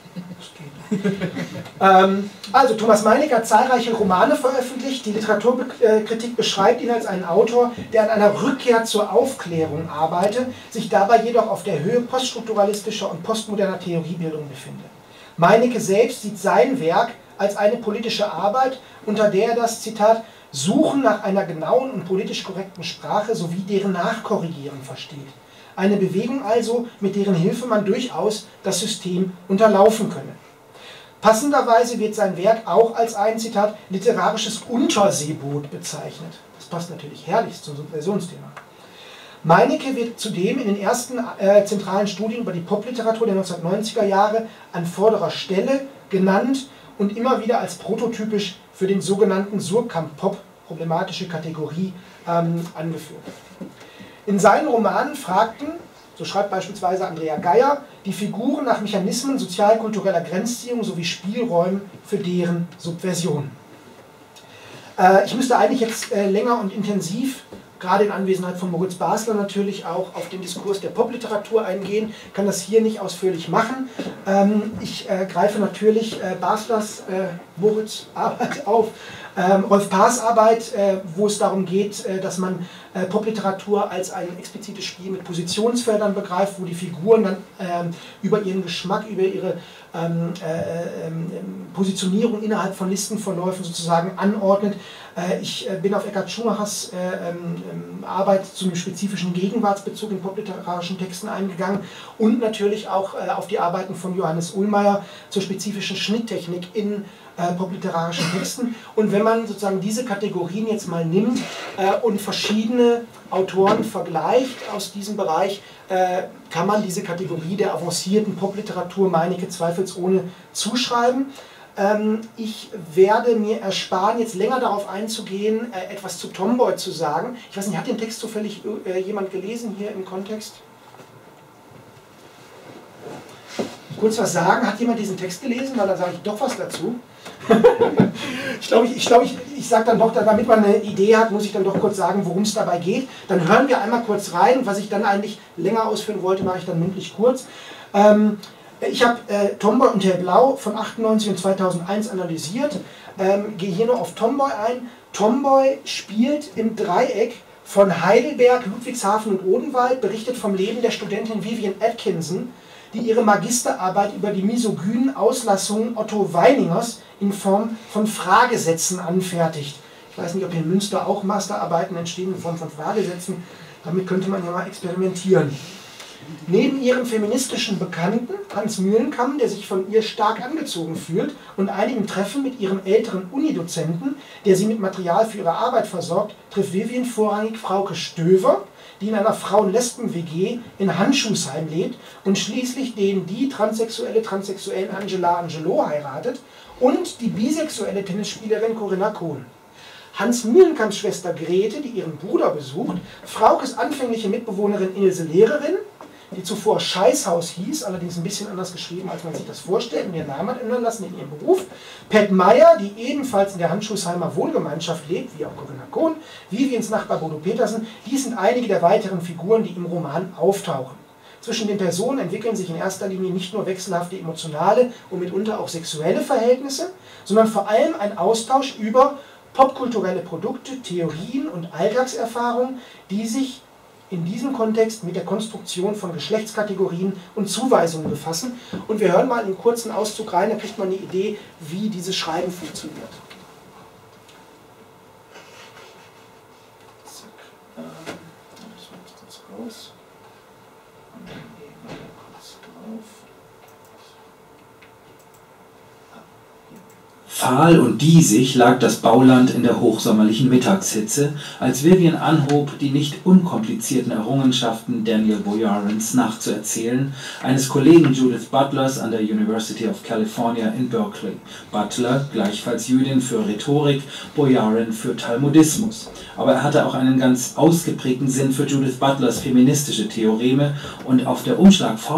[SPEAKER 2] Also Thomas Meinecke hat zahlreiche Romane veröffentlicht. Die Literaturkritik beschreibt ihn als einen Autor, der an einer Rückkehr zur Aufklärung arbeite, sich dabei jedoch auf der Höhe poststrukturalistischer und postmoderner Theoriebildung befinde. Meinecke selbst sieht sein Werk als eine politische Arbeit, unter der er das, Zitat, Suchen nach einer genauen und politisch korrekten Sprache sowie deren Nachkorrigieren versteht. Eine Bewegung also, mit deren Hilfe man durchaus das System unterlaufen könne. Passenderweise wird sein Werk auch als ein, Zitat, literarisches Unterseeboot bezeichnet. Das passt natürlich herrlich zum Subversionsthema. Meinecke wird zudem in den ersten zentralen Studien über die Popliteratur der 1990er Jahre an vorderer Stelle genannt und immer wieder als prototypisch für den sogenannten Surkamp-Pop, problematische Kategorie, angeführt. In seinen Romanen fragten, so schreibt beispielsweise Andrea Geier, die Figuren nach Mechanismen sozial-kultureller Grenzziehung sowie Spielräumen für deren Subversion. Ich müsste eigentlich jetzt länger und intensiv, gerade in Anwesenheit von Moritz Basler natürlich, auch auf den Diskurs der Popliteratur eingehen, kann das hier nicht ausführlich machen. Ich greife natürlich Baslers, Moritz Arbeit auf, Rolf Paas Arbeit, wo es darum geht, dass man Popliteratur als ein explizites Spiel mit Positionsfeldern begreift, wo die Figuren dann über ihren Geschmack, über ihre Positionierung innerhalb von Listenverläufen sozusagen anordnet. Ich bin auf Eckhard Schumachers Arbeit zum spezifischen Gegenwartsbezug in popliterarischen Texten eingegangen und natürlich auch auf die Arbeiten von Johannes Uhlmeier zur spezifischen Schnitttechnik in popliterarischen Texten. Und wenn man sozusagen diese Kategorien jetzt mal nimmt und verschiedene Autoren vergleicht aus diesem Bereich, kann man diese Kategorie der avancierten Popliteratur Meinecke zweifelsohne zuschreiben. Ich werde mir ersparen, jetzt länger darauf einzugehen, etwas zu Tomboy zu sagen. Ich weiß nicht, hat den Text zufällig jemand gelesen hier im Kontext? Kurz was sagen, hat jemand diesen Text gelesen? Weil dann sage ich doch was dazu. Ich sage dann doch, damit man eine Idee hat, muss ich dann doch kurz sagen, worum es dabei geht. Dann hören wir einmal kurz rein. Was ich dann eigentlich länger ausführen wollte, mache ich dann mündlich kurz. Ich habe Tomboy und Hellblau von 98 und 2001 analysiert. Gehe hier nur auf Tomboy ein. Tomboy spielt im Dreieck von Heidelberg, Ludwigshafen und Odenwald, berichtet vom Leben der Studentin Vivian Atkinson, die ihre Magisterarbeit über die misogynen Auslassungen Otto Weiningers in Form von Fragesätzen anfertigt. Ich weiß nicht, ob hier in Münster auch Masterarbeiten entstehen in Form von Fragesätzen. Damit könnte man ja mal experimentieren. Neben ihrem feministischen Bekannten, Hans Mühlenkamp, der sich von ihr stark angezogen fühlt, und einigen Treffen mit ihrem älteren Unidozenten, der sie mit Material für ihre Arbeit versorgt, trifft Vivian vorrangig Frauke Stöver, die in einer Frauen-Lesben-WG in Handschuhsheim lebt und schließlich den die transsexuellen Angela Angelou heiratet und die bisexuelle Tennisspielerin Corinna Kohn. Hans Mühlenkamps Schwester Grete, die ihren Bruder besucht, Fraukes anfängliche Mitbewohnerin Ilse Lehrerin, die zuvor Scheißhaus hieß, allerdings ein bisschen anders geschrieben, als man sich das vorstellt, und ihren Namen hat ändern lassen in ihrem Beruf. Pat Meyer, die ebenfalls in der Handschuhsheimer Wohngemeinschaft lebt, wie auch Corinna Kohn, Vivians Nachbar Bodo Petersen, dies sind einige der weiteren Figuren, die im Roman auftauchen. Zwischen den Personen entwickeln sich in erster Linie nicht nur wechselhafte emotionale und mitunter auch sexuelle Verhältnisse, sondern vor allem ein Austausch über popkulturelle Produkte, Theorien und Alltagserfahrungen, die sich in diesem Kontext mit der Konstruktion von Geschlechtskategorien und Zuweisungen befassen. Und wir hören mal einen kurzen Auszug rein, da kriegt man eine Idee, wie dieses Schreiben funktioniert. Zack. Das war jetzt kurz raus. Und dann gehen wir kurz drauf.
[SPEAKER 9] Fahl und diesig lag das Bauland in der hochsommerlichen Mittagshitze, als Vivian anhob, die nicht unkomplizierten Errungenschaften Daniel Boyarens nachzuerzählen, eines Kollegen Judith Butlers an der University of California in Berkeley. Butler, gleichfalls Jüdin, für Rhetorik, Boyarin für Talmudismus. Aber er hatte auch einen ganz ausgeprägten Sinn für Judith Butlers feministische Theoreme und auf der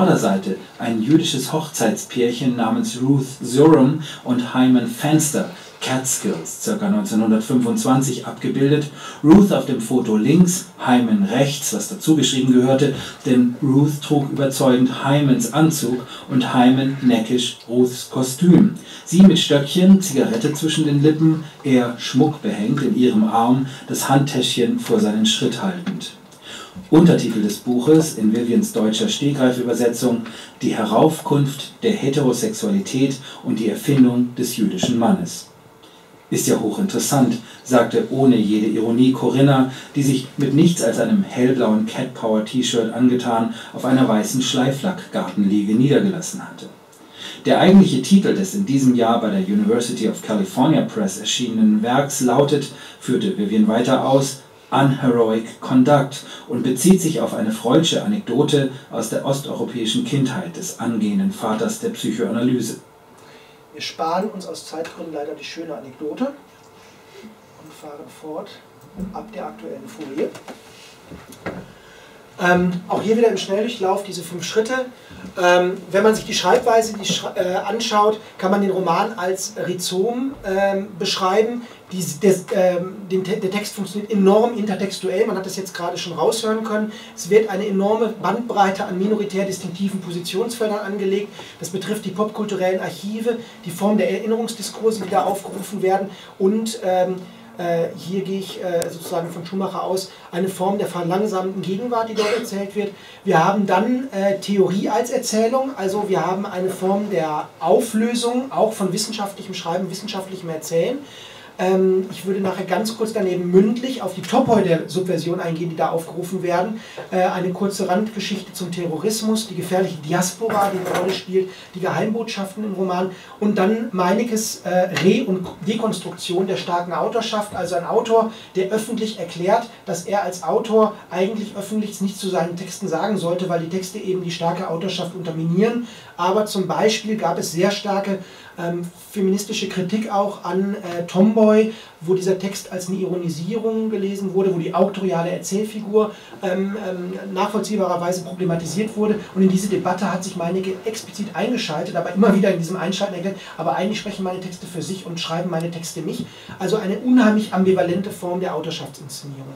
[SPEAKER 9] Umschlagvorderseite ein jüdisches Hochzeitspärchen namens Ruth Zorum und Hyman Fenster, Catskills, ca. 1925 abgebildet. Ruth auf dem Foto links, Hyman rechts, was dazugeschrieben gehörte, denn Ruth trug überzeugend Hymans Anzug und Hyman neckisch Ruths Kostüm. Sie mit Stöckchen, Zigarette zwischen den Lippen, er schmuckbehängt in ihrem Arm, das Handtäschchen vor seinen Schritt haltend. Untertitel des Buches in Vivians deutscher Stegreif-Übersetzung: Die Heraufkunft der Heterosexualität und die Erfindung des jüdischen Mannes. Ist ja hochinteressant, sagte ohne jede Ironie Corinna, die sich mit nichts als einem hellblauen Cat Power T-Shirt angetan auf einer weißen Schleiflack-Gartenliege niedergelassen hatte. Der eigentliche Titel des in diesem Jahr bei der University of California Press erschienenen Werks lautet, führte Vivian weiter aus, Unheroic Conduct und bezieht sich auf eine freudsche Anekdote aus der osteuropäischen Kindheit des angehenden Vaters der Psychoanalyse.
[SPEAKER 2] Wir sparen uns aus Zeitgründen leider die schöne Anekdote und fahren fort ab der aktuellen Folie. Auch hier wieder im Schnelldurchlauf diese 5 Schritte. Wenn man sich die Schreibweise anschaut, kann man den Roman als Rhizom beschreiben. Der Text funktioniert enorm intertextuell, man hat das jetzt gerade schon raushören können. Es wird eine enorme Bandbreite an minoritär distinktiven Positionsfeldern angelegt. Das betrifft die popkulturellen Archive, die Form der Erinnerungsdiskurse, die da aufgerufen werden und hier gehe ich sozusagen von Schumacher aus, eine Form der verlangsamten Gegenwart, die dort erzählt wird. Wir haben dann Theorie als Erzählung, also wir haben eine Form der Auflösung, auch von wissenschaftlichem Schreiben, wissenschaftlichem Erzählen. Ich würde nachher ganz kurz daneben mündlich auf die Topoi der Subversion eingehen, die da aufgerufen werden. Eine kurze Randgeschichte zum Terrorismus, die gefährliche Diaspora, die eine Rolle spielt, die Geheimbotschaften im Roman und dann Meinekes Re- und Dekonstruktion der starken Autorschaft, also ein Autor, der öffentlich erklärt, dass er als Autor eigentlich öffentlich nichts zu seinen Texten sagen sollte, weil die Texte eben die starke Autorschaft unterminieren. Aber zum Beispiel gab es sehr starke feministische Kritik auch an Tomboy, wo dieser Text als eine Ironisierung gelesen wurde, wo die auktoriale Erzählfigur nachvollziehbarerweise problematisiert wurde. Und in diese Debatte hat sich Meinecke explizit eingeschaltet, aber immer wieder in diesem Einschalten erklärt, aber eigentlich sprechen meine Texte für sich und schreiben meine Texte nicht. Also eine unheimlich ambivalente Form der Autorschaftsinszenierung.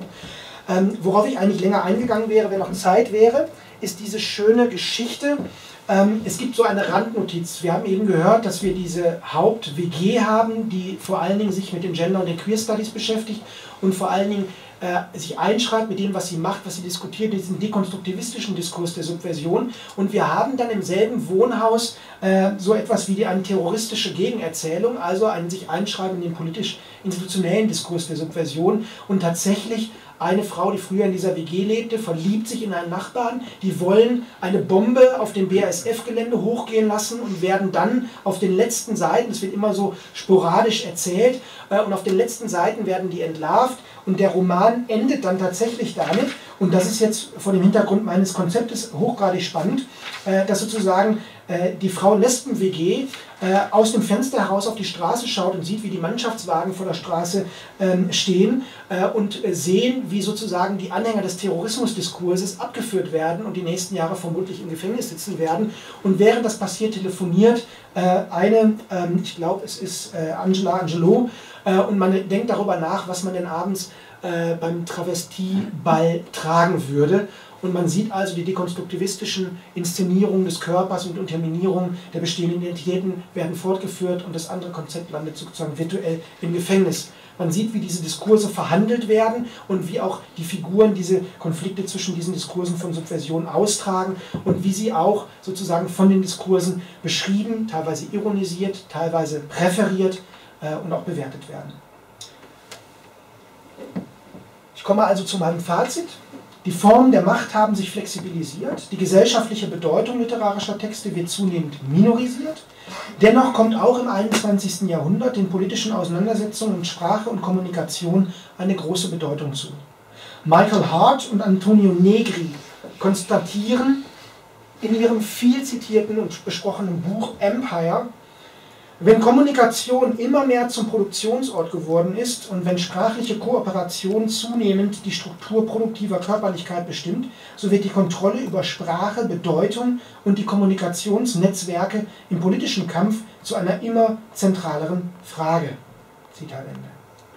[SPEAKER 2] Worauf ich eigentlich länger eingegangen wäre, wenn noch Zeit wäre, ist diese schöne Geschichte. Es gibt so eine Randnotiz. Wir haben eben gehört, dass wir diese Haupt-WG haben, die vor allen Dingen sich mit den Gender- und den Queer Studies beschäftigt und vor allen Dingen sich einschreibt mit dem, was sie macht, was sie diskutiert, diesen dekonstruktivistischen Diskurs der Subversion. Und wir haben dann im selben Wohnhaus so etwas wie eine terroristische Gegenerzählung, also ein sich einschreiben in den politisch-institutionellen Diskurs der Subversion. Und tatsächlich eine Frau, die früher in dieser WG lebte, verliebt sich in einen Nachbarn, die wollen eine Bombe auf dem BASF-Gelände hochgehen lassen und werden dann auf den letzten Seiten, das wird immer so sporadisch erzählt, und auf den letzten Seiten werden die entlarvt und der Roman endet dann tatsächlich damit, und das ist jetzt vor dem Hintergrund meines Konzeptes hochgradig spannend, dass sozusagen die Frau Lesben-WG aus dem Fenster heraus auf die Straße schaut und sieht, wie die Mannschaftswagen vor der Straße stehen und sehen, wie sozusagen die Anhänger des Terrorismusdiskurses abgeführt werden und die nächsten Jahre vermutlich im Gefängnis sitzen werden. Und während das passiert, telefoniert ich glaube es ist Angela Angelou, und man denkt darüber nach, was man denn abends beim Travestieball tragen würde. Und man sieht also, die dekonstruktivistischen Inszenierungen des Körpers und Unterminierungen der bestehenden Identitäten werden fortgeführt und das andere Konzept landet sozusagen virtuell im Gefängnis. Man sieht, wie diese Diskurse verhandelt werden und wie auch die Figuren diese Konflikte zwischen diesen Diskursen von Subversion austragen und wie sie auch sozusagen von den Diskursen beschrieben, teilweise ironisiert, teilweise präferiert und auch bewertet werden. Ich komme also zu meinem Fazit. Die Formen der Macht haben sich flexibilisiert, die gesellschaftliche Bedeutung literarischer Texte wird zunehmend minorisiert. Dennoch kommt auch im 21. Jahrhundert den politischen Auseinandersetzungen in Sprache und Kommunikation eine große Bedeutung zu. Michael Hart und Antonio Negri konstatieren in ihrem viel zitierten und besprochenen Buch Empire, Wenn Kommunikation immer mehr zum Produktionsort geworden ist und wenn sprachliche Kooperation zunehmend die Struktur produktiver Körperlichkeit bestimmt, so wird die Kontrolle über Sprache, Bedeutung und die Kommunikationsnetzwerke im politischen Kampf zu einer immer zentraleren Frage. Zitat Ende.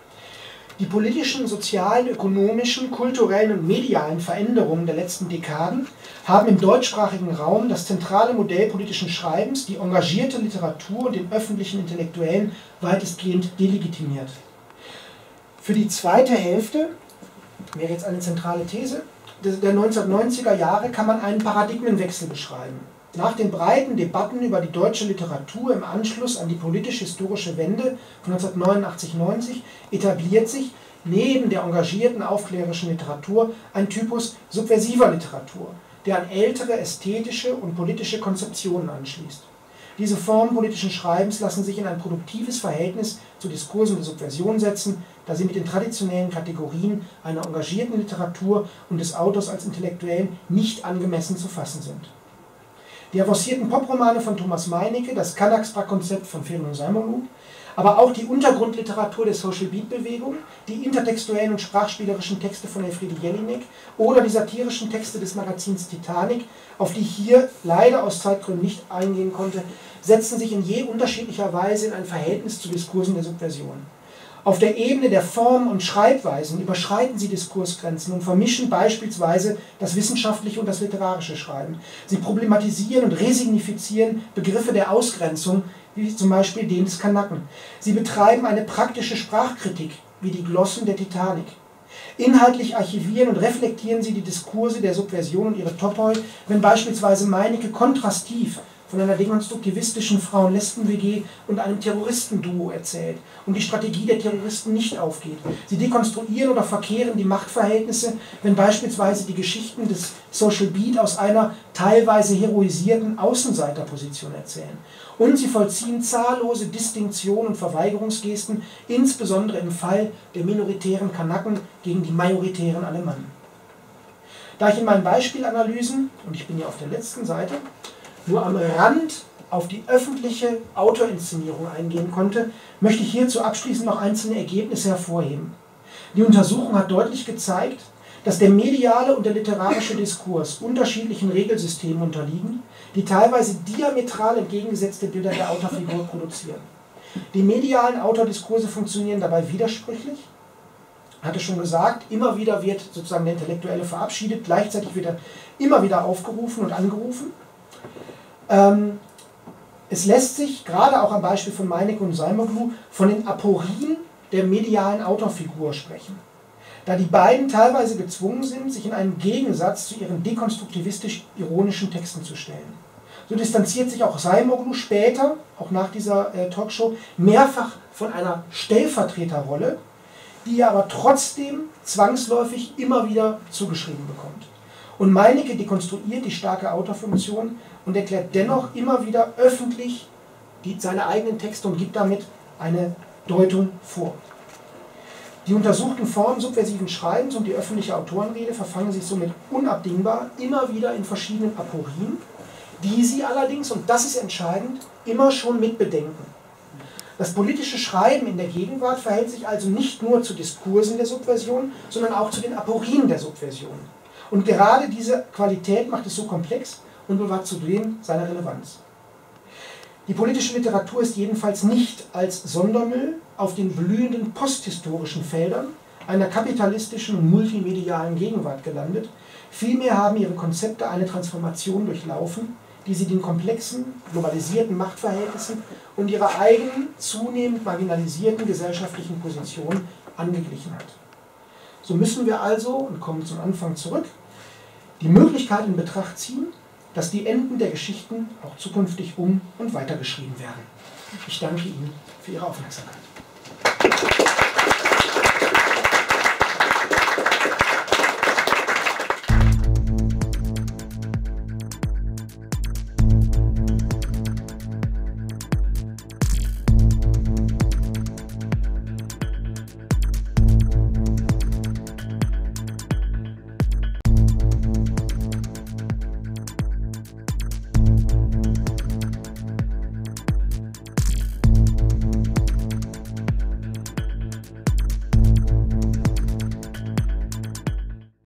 [SPEAKER 2] Die politischen, sozialen, ökonomischen, kulturellen und medialen Veränderungen der letzten Dekaden haben im deutschsprachigen Raum das zentrale Modell politischen Schreibens, die engagierte Literatur und den öffentlichen Intellektuellen weitestgehend delegitimiert. Für die zweite Hälfte, wäre jetzt eine zentrale These, der 1990er Jahre kann man einen Paradigmenwechsel beschreiben. Nach den breiten Debatten über die deutsche Literatur im Anschluss an die politisch-historische Wende von 1989-90 etabliert sich neben der engagierten aufklärerischen Literatur ein Typus subversiver Literatur, der an ältere ästhetische und politische Konzeptionen anschließt. Diese Formen politischen Schreibens lassen sich in ein produktives Verhältnis zu Diskursen der Subversion setzen, da sie mit den traditionellen Kategorien einer engagierten Literatur und des Autors als Intellektuellen nicht angemessen zu fassen sind. Die avancierten Popromane von Thomas Meinecke, das Kanaksbra-Konzept von Feridun Zaimoglu, aber auch die Untergrundliteratur der Social Beat-Bewegung, die intertextuellen und sprachspielerischen Texte von Elfriede Jelinek oder die satirischen Texte des Magazins Titanic, auf die ich hier leider aus Zeitgründen nicht eingehen konnte, setzen sich in je unterschiedlicher Weise in ein Verhältnis zu Diskursen der Subversion. Auf der Ebene der Form und Schreibweisen überschreiten sie Diskursgrenzen und vermischen beispielsweise das wissenschaftliche und das literarische Schreiben. Sie problematisieren und resignifizieren Begriffe der Ausgrenzung, wie zum Beispiel den des Kanaken. Sie betreiben eine praktische Sprachkritik, wie die Glossen der Titanic. Inhaltlich archivieren und reflektieren sie die Diskurse der Subversion und ihre Topoi, wenn beispielsweise Meinecke kontrastiv von einer dekonstruktivistischen Frauen-Lesben-WG und einem Terroristenduo erzählt und die Strategie der Terroristen nicht aufgeht. Sie dekonstruieren oder verkehren die Machtverhältnisse, wenn beispielsweise die Geschichten des Social Beat aus einer teilweise heroisierten Außenseiterposition erzählen. Und sie vollziehen zahllose Distinktionen und Verweigerungsgesten, insbesondere im Fall der minoritären Kanaken gegen die majoritären Alemannen. Da ich in meinen Beispielanalysen, und ich bin ja auf der letzten Seite, nur am Rand auf die öffentliche Autorinszenierung eingehen konnte, möchte ich hierzu abschließend noch einzelne Ergebnisse hervorheben. Die Untersuchung hat deutlich gezeigt, dass der mediale und der literarische Diskurs unterschiedlichen Regelsystemen unterliegen, die teilweise diametral entgegengesetzte Bilder der Autorfigur produzieren. Die medialen Autordiskurse funktionieren dabei widersprüchlich. Ich hatte schon gesagt, immer wieder wird sozusagen der Intellektuelle verabschiedet, gleichzeitig wird er immer wieder aufgerufen und angerufen. Es lässt sich, gerade auch am Beispiel von Meinecke und Zaimoglu, von den Aporien der medialen Autorfigur sprechen, da die beiden teilweise gezwungen sind, sich in einem Gegensatz zu ihren dekonstruktivistisch-ironischen Texten zu stellen. So distanziert sich auch Zaimoglu später, auch nach dieser Talkshow, mehrfach von einer Stellvertreterrolle, die er aber trotzdem zwangsläufig immer wieder zugeschrieben bekommt. Und Meinecke dekonstruiert die starke Autorfunktion und erklärt dennoch immer wieder öffentlich seine eigenen Texte und gibt damit eine Deutung vor. Die untersuchten Formen subversiven Schreibens und die öffentliche Autorenrede verfangen sich somit unabdingbar immer wieder in verschiedenen Aporien, die sie allerdings, und das ist entscheidend, immer schon mitbedenken. Das politische Schreiben in der Gegenwart verhält sich also nicht nur zu Diskursen der Subversion, sondern auch zu den Aporien der Subversion. Und gerade diese Qualität macht es so komplex und bewahrt zudem seine Relevanz. Die politische Literatur ist jedenfalls nicht als Sondermüll auf den blühenden posthistorischen Feldern einer kapitalistischen und multimedialen Gegenwart gelandet. Vielmehr haben ihre Konzepte eine Transformation durchlaufen, die sie den komplexen, globalisierten Machtverhältnissen und ihrer eigenen, zunehmend marginalisierten gesellschaftlichen Position angeglichen hat. So müssen wir also, und kommen zum Anfang zurück, die Möglichkeit in Betracht ziehen, dass die Enden der Geschichten auch zukünftig um- und weitergeschrieben werden. Ich danke Ihnen für Ihre Aufmerksamkeit.